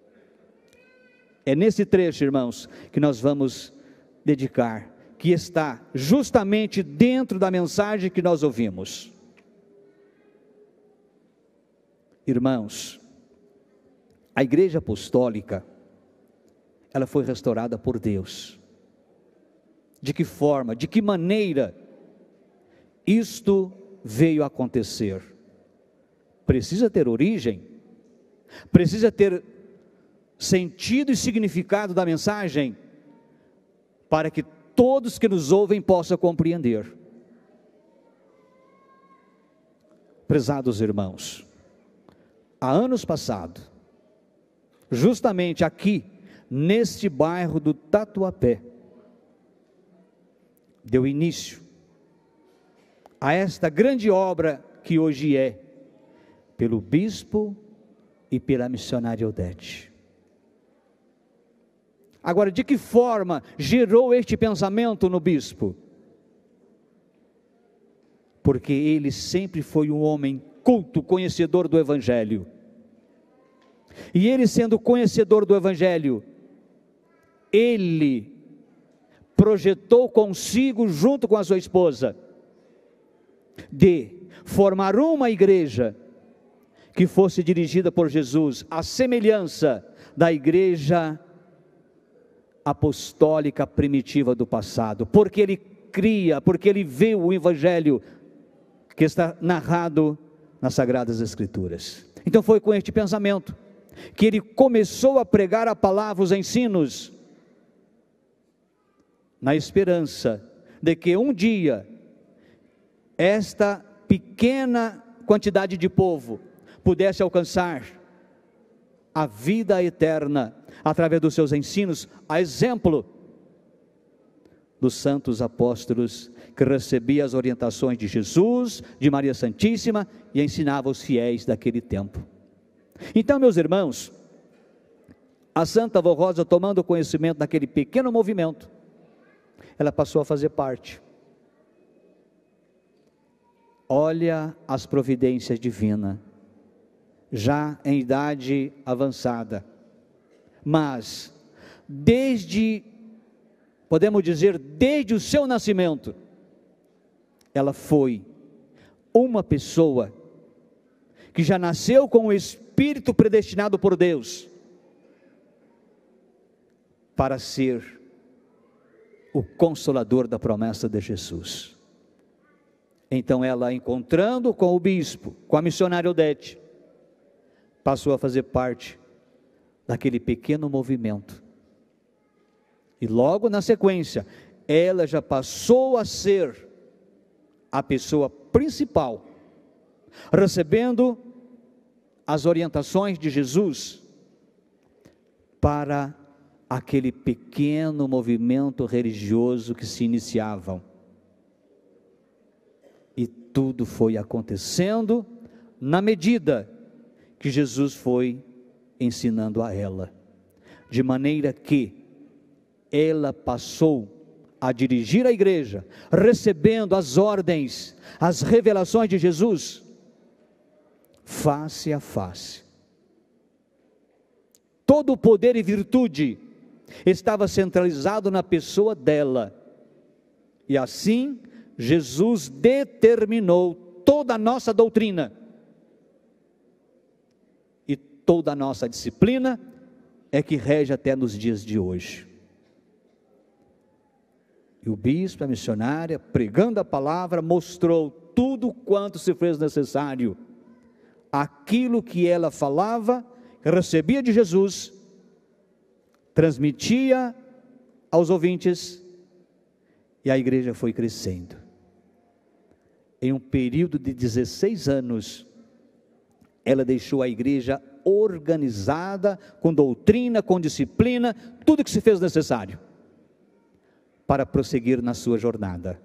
É nesse trecho, irmãos, que nós vamos dedicar, que está justamente dentro da mensagem que nós ouvimos. Irmãos, a igreja apostólica, ela foi restaurada por Deus. De que forma, de que maneira isto veio a acontecer? Precisa ter origem, precisa ter sentido e significado da mensagem, para que todos que nos ouvem possam compreender. Prezados irmãos, há anos passados, justamente aqui, neste bairro do Tatuapé, deu início a esta grande obra que hoje é, pelo bispo e pela missionária Odete. Agora, de que forma gerou este pensamento no bispo? Porque ele sempre foi um homem culto, conhecedor do Evangelho. E ele, sendo conhecedor do Evangelho, ele projetou consigo, junto com a sua esposa, de formar uma igreja que fosse dirigida por Jesus, à semelhança da igreja apostólica primitiva do passado, porque ele cria, porque ele vê o Evangelho que está narrado nas Sagradas Escrituras. Então foi com este pensamento que ele começou a pregar a palavra, os ensinos, na esperança de que um dia esta pequena quantidade de povo pudesse alcançar a vida eterna através dos seus ensinos, a exemplo dos santos apóstolos que recebiam as orientações de Jesus, de Maria Santíssima e ensinava os fiéis daquele tempo. Então, meus irmãos, a Santa Avó Rosa, tomando conhecimento daquele pequeno movimento, ela passou a fazer parte. Olha as providências divinas, já em idade avançada, mas desde, podemos dizer, desde o seu nascimento, ela foi uma pessoa que já nasceu com o Espírito predestinado por Deus para ser o consolador da promessa de Jesus. Então ela, encontrando com o bispo, com a missionária Odete, passou a fazer parte daquele pequeno movimento. E logo na sequência, ela já passou a ser a pessoa principal, recebendo as orientações de Jesus para aquele pequeno movimento religioso que se iniciavam. E tudo foi acontecendo na medida que Jesus foi ensinando a ela, de maneira que ela passou a dirigir a igreja, recebendo as ordens, as revelações de Jesus, face a face. Todo o poder e virtude estava centralizado na pessoa dela, e assim Jesus determinou toda a nossa doutrina, e toda a nossa disciplina é que rege até nos dias de hoje. E o bispo, a missionária, pregando a palavra, mostrou tudo quanto se fez necessário. Aquilo que ela falava, recebia de Jesus, transmitia aos ouvintes, e a igreja foi crescendo. Em um período de dezesseis anos, ela deixou a igreja organizada, com doutrina, com disciplina, tudo que se fez necessário para prosseguir na sua jornada.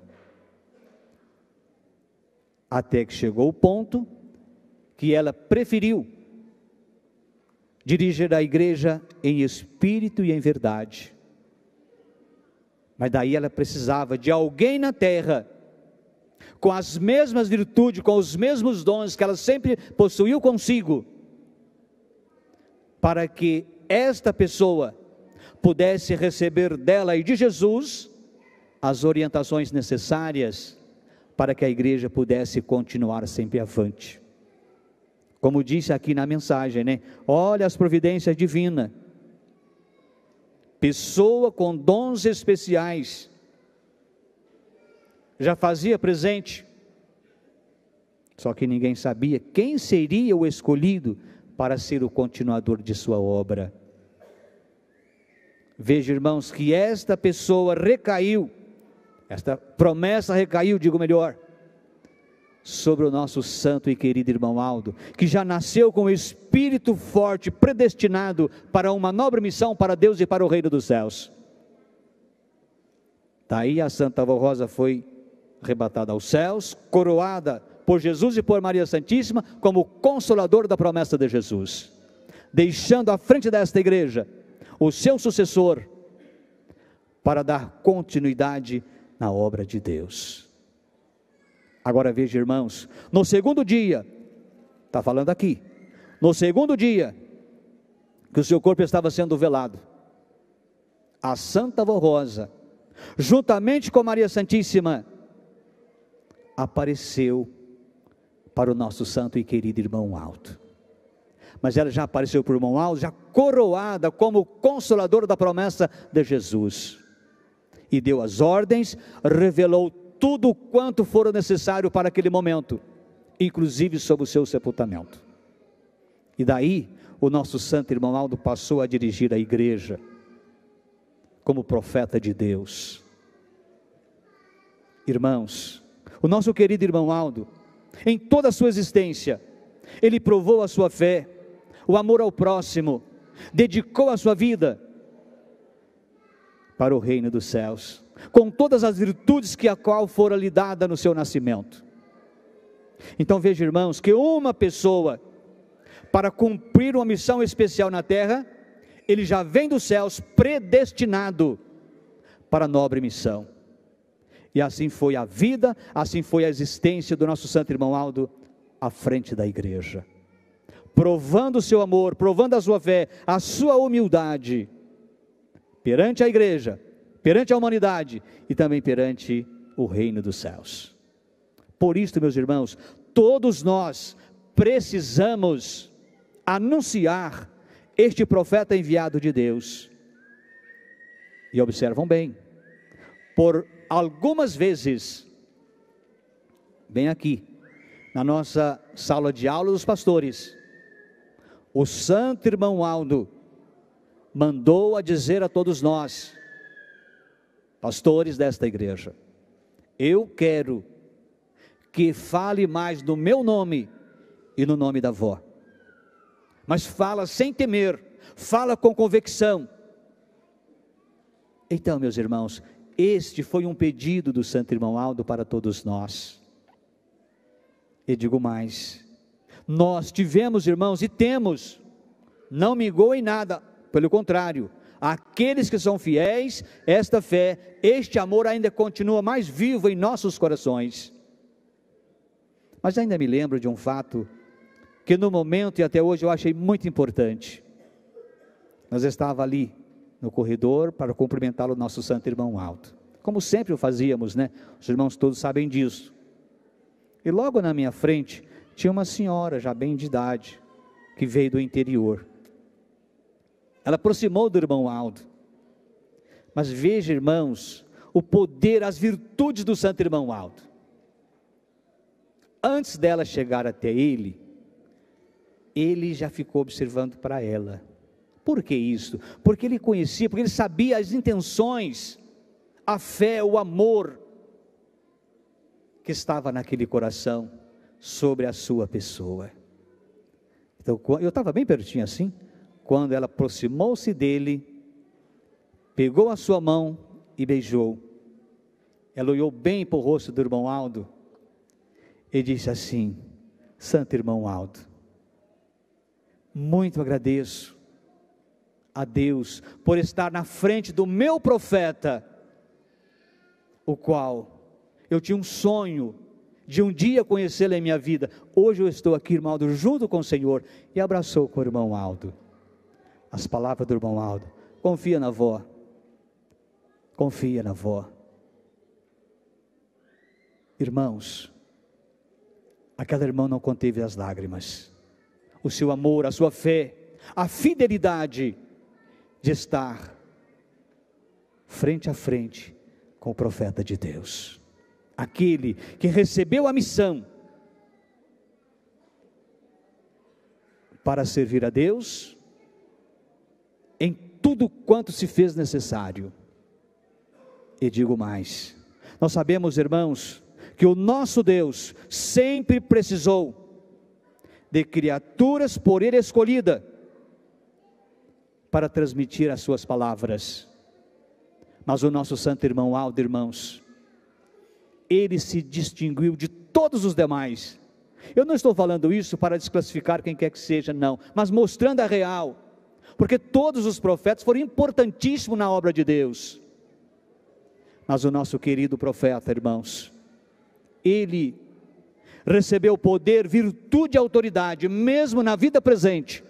Até que chegou o ponto que ela preferiu dirigir a igreja em espírito e em verdade. Mas daí ela precisava de alguém na terra, com as mesmas virtudes, com os mesmos dons que ela sempre possuiu consigo, para que esta pessoa pudesse receber dela e de Jesus as orientações necessárias para que a igreja pudesse continuar sempre avante. Como disse aqui na mensagem, né? Olha as providências divinas. Pessoa com dons especiais, já fazia presente, só que ninguém sabia quem seria o escolhido para ser o continuador de sua obra. Veja, irmãos, que esta pessoa recaiu, esta promessa recaiu, digo melhor, sobre o nosso santo e querido irmão Aldo, que já nasceu com o espírito forte, predestinado para uma nobre missão para Deus e para o reino dos céus. Daí a Santa Avó Rosa foi arrebatada aos céus, coroada por Jesus e por Maria Santíssima como consolador da promessa de Jesus, deixando à frente desta igreja o seu sucessor para dar continuidade na obra de Deus. Agora veja, irmãos, no segundo dia, está falando aqui, no segundo dia que o seu corpo estava sendo velado, a Santa Avó Rosa, juntamente com Maria Santíssima, apareceu para o nosso santo e querido irmão Aldo. Mas ela já apareceu para o irmão Aldo, já coroada como consolador da promessa de Jesus, e deu as ordens, revelou tudo quanto for necessário para aquele momento, inclusive sobre o seu sepultamento. E daí, o nosso santo irmão Aldo passou a dirigir a igreja, como profeta de Deus. Irmãos, o nosso querido irmão Aldo, em toda a sua existência, ele provou a sua fé, o amor ao próximo, dedicou a sua vida para o reino dos céus, com todas as virtudes que a qual fora lhe dada no seu nascimento. Então veja, irmãos, que uma pessoa, para cumprir uma missão especial na terra, ele já vem dos céus predestinado para a nobre missão. E assim foi a vida, assim foi a existência do nosso santo irmão Aldo à frente da igreja, provando o seu amor, provando a sua fé, a sua humildade perante a igreja, perante a humanidade e também perante o reino dos céus. Por isso, meus irmãos, todos nós precisamos anunciar este profeta enviado de Deus. E observam bem, por algumas vezes, bem aqui, na nossa sala de aula dos pastores, o santo irmão Aldo mandou a dizer a todos nós, pastores desta igreja: eu quero que fale mais no meu nome e no nome da avó, mas fala sem temer, fala com convicção. Então, meus irmãos, este foi um pedido do santo irmão Aldo para todos nós. E digo mais, nós tivemos, irmãos, e temos, não mingou em nada, pelo contrário, aqueles que são fiéis, esta fé, este amor ainda continua mais vivo em nossos corações. Mas ainda me lembro de um fato, que no momento e até hoje eu achei muito importante. Nós estávamos ali, no corredor, para cumprimentá-lo, nosso santo irmão Aldo, como sempre o fazíamos, né? Os irmãos todos sabem disso. E logo na minha frente, tinha uma senhora, já bem de idade, que veio do interior. Ela aproximou do irmão Aldo, mas veja, irmãos, o poder, as virtudes do santo irmão Aldo. Antes dela chegar até ele, ele já ficou observando para ela. Por que isso? Porque ele conhecia, porque ele sabia as intenções, a fé, o amor que estava naquele coração sobre a sua pessoa. Então, eu estava bem pertinho assim, quando ela aproximou-se dele, pegou a sua mão e beijou. Ela olhou bem para o rosto do irmão Aldo e disse assim: santo irmão Aldo, muito agradeço a Deus por estar na frente do meu profeta, o qual eu tinha um sonho de um dia conhecê-lo em minha vida. Hoje eu estou aqui, irmão Aldo, junto com o Senhor. E abraçou com o irmão Aldo. As palavras do irmão Aldo: confia na avó, confia na avó. Irmãos, aquela irmã não conteve as lágrimas. O seu amor, a sua fé, a fidelidade de estar frente a frente com o profeta de Deus, aquele que recebeu a missão para servir a Deus em tudo quanto se fez necessário. E digo mais, nós sabemos, irmãos, que o nosso Deus sempre precisou de criaturas por Ele escolhida para transmitir as suas palavras. Mas o nosso santo irmão Aldo, irmãos, ele se distinguiu de todos os demais. Eu não estou falando isso para desclassificar quem quer que seja, não, mas mostrando a real, porque todos os profetas foram importantíssimos na obra de Deus. Mas o nosso querido profeta, irmãos, ele recebeu poder, virtude e autoridade, mesmo na vida presente,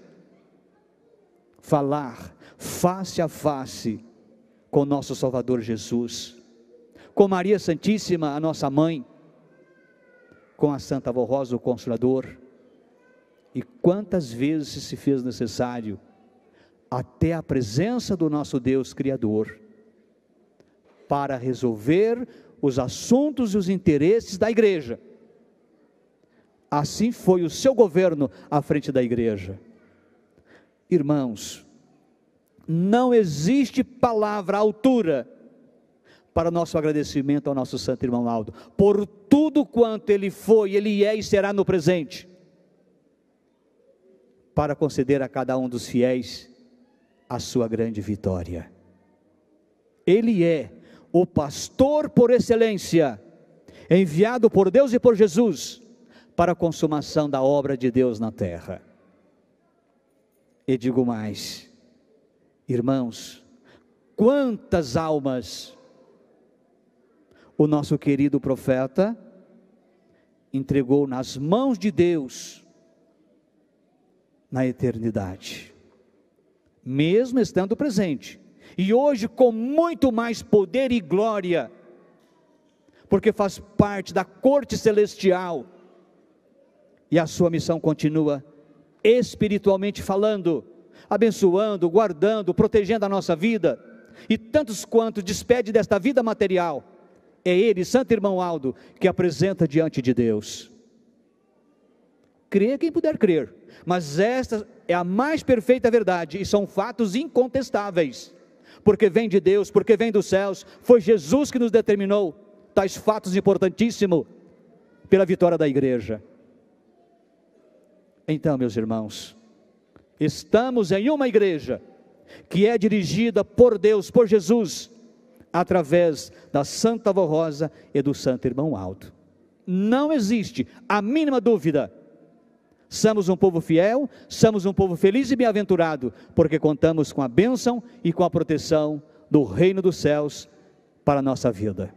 falar face a face com nosso Salvador Jesus, com Maria Santíssima, a nossa mãe, com a Santa Avó Rosa, o Consolador, e quantas vezes se fez necessário, até a presença do nosso Deus Criador, para resolver os assuntos e os interesses da igreja. Assim foi o seu governo à frente da igreja. Irmãos, não existe palavra à altura para nosso agradecimento ao nosso santo irmão Aldo, por tudo quanto ele foi, ele é e será no presente, para conceder a cada um dos fiéis a sua grande vitória. Ele é o pastor por excelência, enviado por Deus e por Jesus, para a consumação da obra de Deus na terra. E digo mais, irmãos, quantas almas o nosso querido profeta entregou nas mãos de Deus na eternidade, mesmo estando presente, e hoje com muito mais poder e glória, porque faz parte da corte celestial, e a sua missão continua espiritualmente falando, abençoando, guardando, protegendo a nossa vida, e tantos quantos despede desta vida material, é ele, Santo Irmão Aldo, que apresenta diante de Deus. Crê quem puder crer, mas esta é a mais perfeita verdade, e são fatos incontestáveis, porque vem de Deus, porque vem dos céus, foi Jesus que nos determinou tais fatos importantíssimos, pela vitória da igreja. Então, meus irmãos, estamos em uma igreja, que é dirigida por Deus, por Jesus, através da Santa Avó Rosa e do Santo Irmão Aldo. Não existe a mínima dúvida, somos um povo fiel, somos um povo feliz e bem-aventurado, porque contamos com a bênção e com a proteção do reino dos céus para a nossa vida.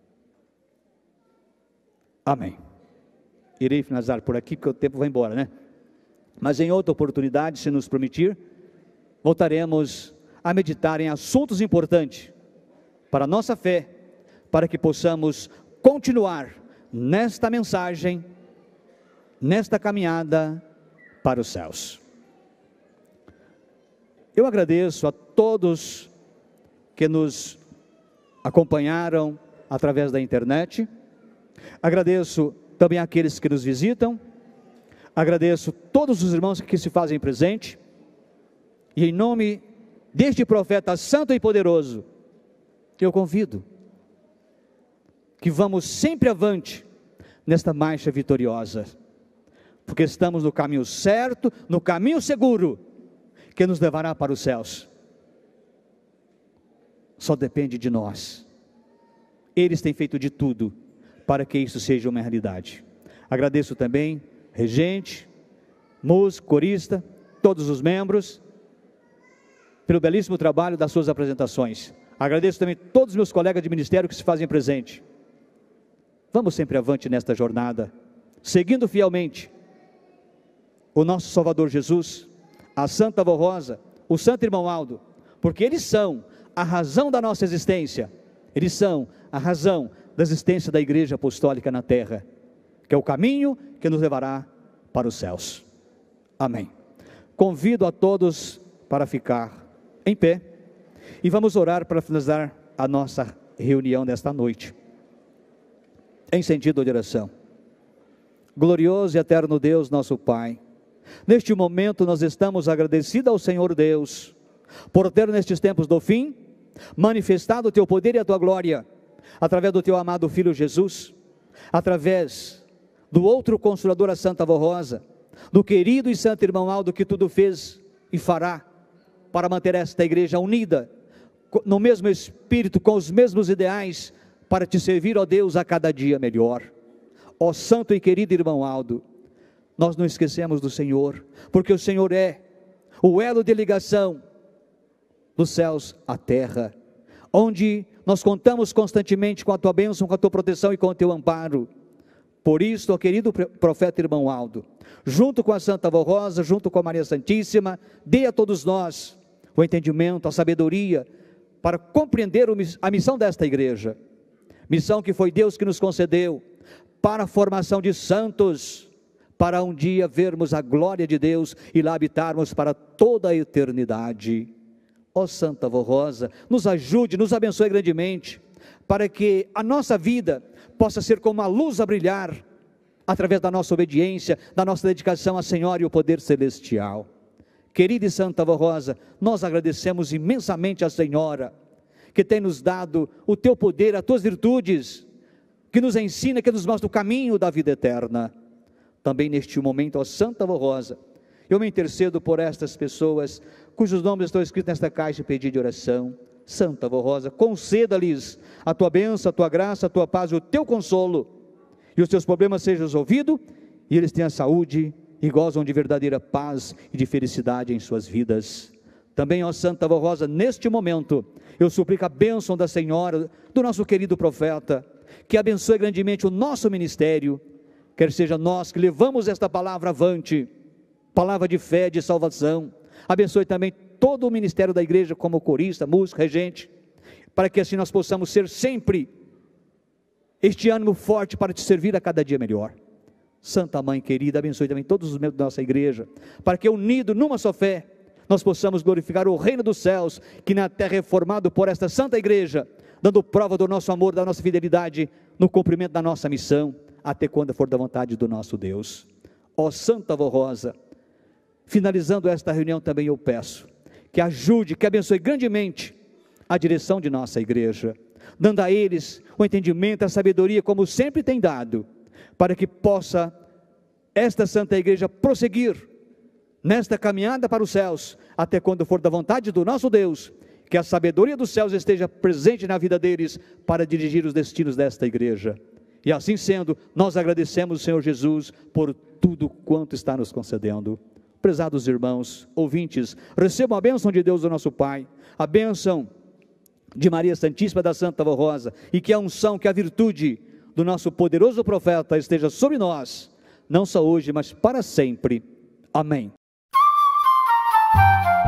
Amém. Irei finalizar por aqui, porque o tempo vai embora, né? Mas em outra oportunidade, se nos permitir, voltaremos a meditar em assuntos importantes para a nossa fé, para que possamos continuar nesta mensagem, nesta caminhada para os céus. Eu agradeço a todos que nos acompanharam através da internet, agradeço também àqueles que nos visitam, agradeço todos os irmãos que se fazem presente, e em nome deste profeta santo e poderoso, eu convido que vamos sempre avante nesta marcha vitoriosa, porque estamos no caminho certo, no caminho seguro, que nos levará para os céus. Só depende de nós. Eles têm feito de tudo para que isso seja uma realidade. Agradeço também regente, músico, corista, todos os membros, pelo belíssimo trabalho das suas apresentações. Agradeço também todos os meus colegas de ministério que se fazem presente. Vamos sempre avante nesta jornada, seguindo fielmente o nosso Salvador Jesus, a Santa Avó Rosa, o Santo Irmão Aldo, porque eles são a razão da nossa existência, eles são a razão da existência da Igreja Apostólica na terra, que é o caminho que nos levará para os céus. Amém. Convido a todos para ficar em pé, e vamos orar para finalizar a nossa reunião desta noite, em sentido de oração. Glorioso e eterno Deus, nosso Pai, neste momento nós estamos agradecidos ao Senhor Deus, por ter nestes tempos do fim, manifestado o Teu poder e a Tua glória, através do Teu amado Filho Jesus, através do outro Consolador, a Santa Avó Rosa, do querido e Santo Irmão Aldo, que tudo fez e fará, para manter esta igreja unida, no mesmo espírito, com os mesmos ideais, para Te servir, ó Deus, a cada dia melhor. Ó santo e querido irmão Aldo, nós não esquecemos do Senhor, porque o Senhor é o elo de ligação dos céus à terra, onde nós contamos constantemente com a Tua bênção, com a Tua proteção e com o Teu amparo. Por isso, ó querido profeta irmão Aldo, junto com a Santa Avó Rosa, junto com a Maria Santíssima, dê a todos nós o entendimento, a sabedoria, para compreender a missão desta igreja, missão que foi Deus que nos concedeu, para a formação de santos, para um dia vermos a glória de Deus, e lá habitarmos para toda a eternidade. Ó Santa Avó Rosa, nos ajude, nos abençoe grandemente, para que a nossa vida possa ser como a luz a brilhar, através da nossa obediência, da nossa dedicação à Senhora e ao poder celestial. Querida e Santa Avó Rosa, nós agradecemos imensamente à Senhora, que tem nos dado o Teu poder, as Tuas virtudes, que nos ensina, que nos mostra o caminho da vida eterna. Também neste momento, ó Santa Avó Rosa, eu me intercedo por estas pessoas, cujos nomes estão escritos nesta caixa de pedido de oração. Santa Avó Rosa, conceda-lhes a Tua bênção, a Tua graça, a Tua paz e o Teu consolo, e os seus problemas sejam resolvidos, e eles tenham saúde, e gozam de verdadeira paz e de felicidade em suas vidas. Também, ó Santa Avó Rosa, neste momento, eu suplico a bênção da Senhora, do nosso querido profeta, que abençoe grandemente o nosso ministério, quer seja nós que levamos esta palavra avante, palavra de fé, de salvação. Abençoe também todo o ministério da igreja, como corista, músico, regente, para que assim nós possamos ser sempre este ânimo forte para te servir a cada dia melhor. Santa Mãe querida, abençoe também todos os membros da nossa igreja, para que unidos numa só fé, nós possamos glorificar o reino dos céus, que na terra é formado por esta santa igreja, dando prova do nosso amor, da nossa fidelidade, no cumprimento da nossa missão, até quando for da vontade do nosso Deus. Ó Santa Avó Rosa, finalizando esta reunião também eu peço, que ajude, que abençoe grandemente a direção de nossa igreja, dando a eles o entendimento, a sabedoria, como sempre tem dado, para que possa esta santa igreja prosseguir nesta caminhada para os céus, até quando for da vontade do nosso Deus, que a sabedoria dos céus esteja presente na vida deles, para dirigir os destinos desta igreja. E assim sendo, nós agradecemos o Senhor Jesus, por tudo quanto está nos concedendo. Prezados irmãos, ouvintes, recebam a bênção de Deus, o nosso Pai, a bênção de Maria Santíssima da Santa Avó Rosa, e que a unção, que a virtude do nosso poderoso profeta esteja sobre nós, não só hoje, mas para sempre. Amém.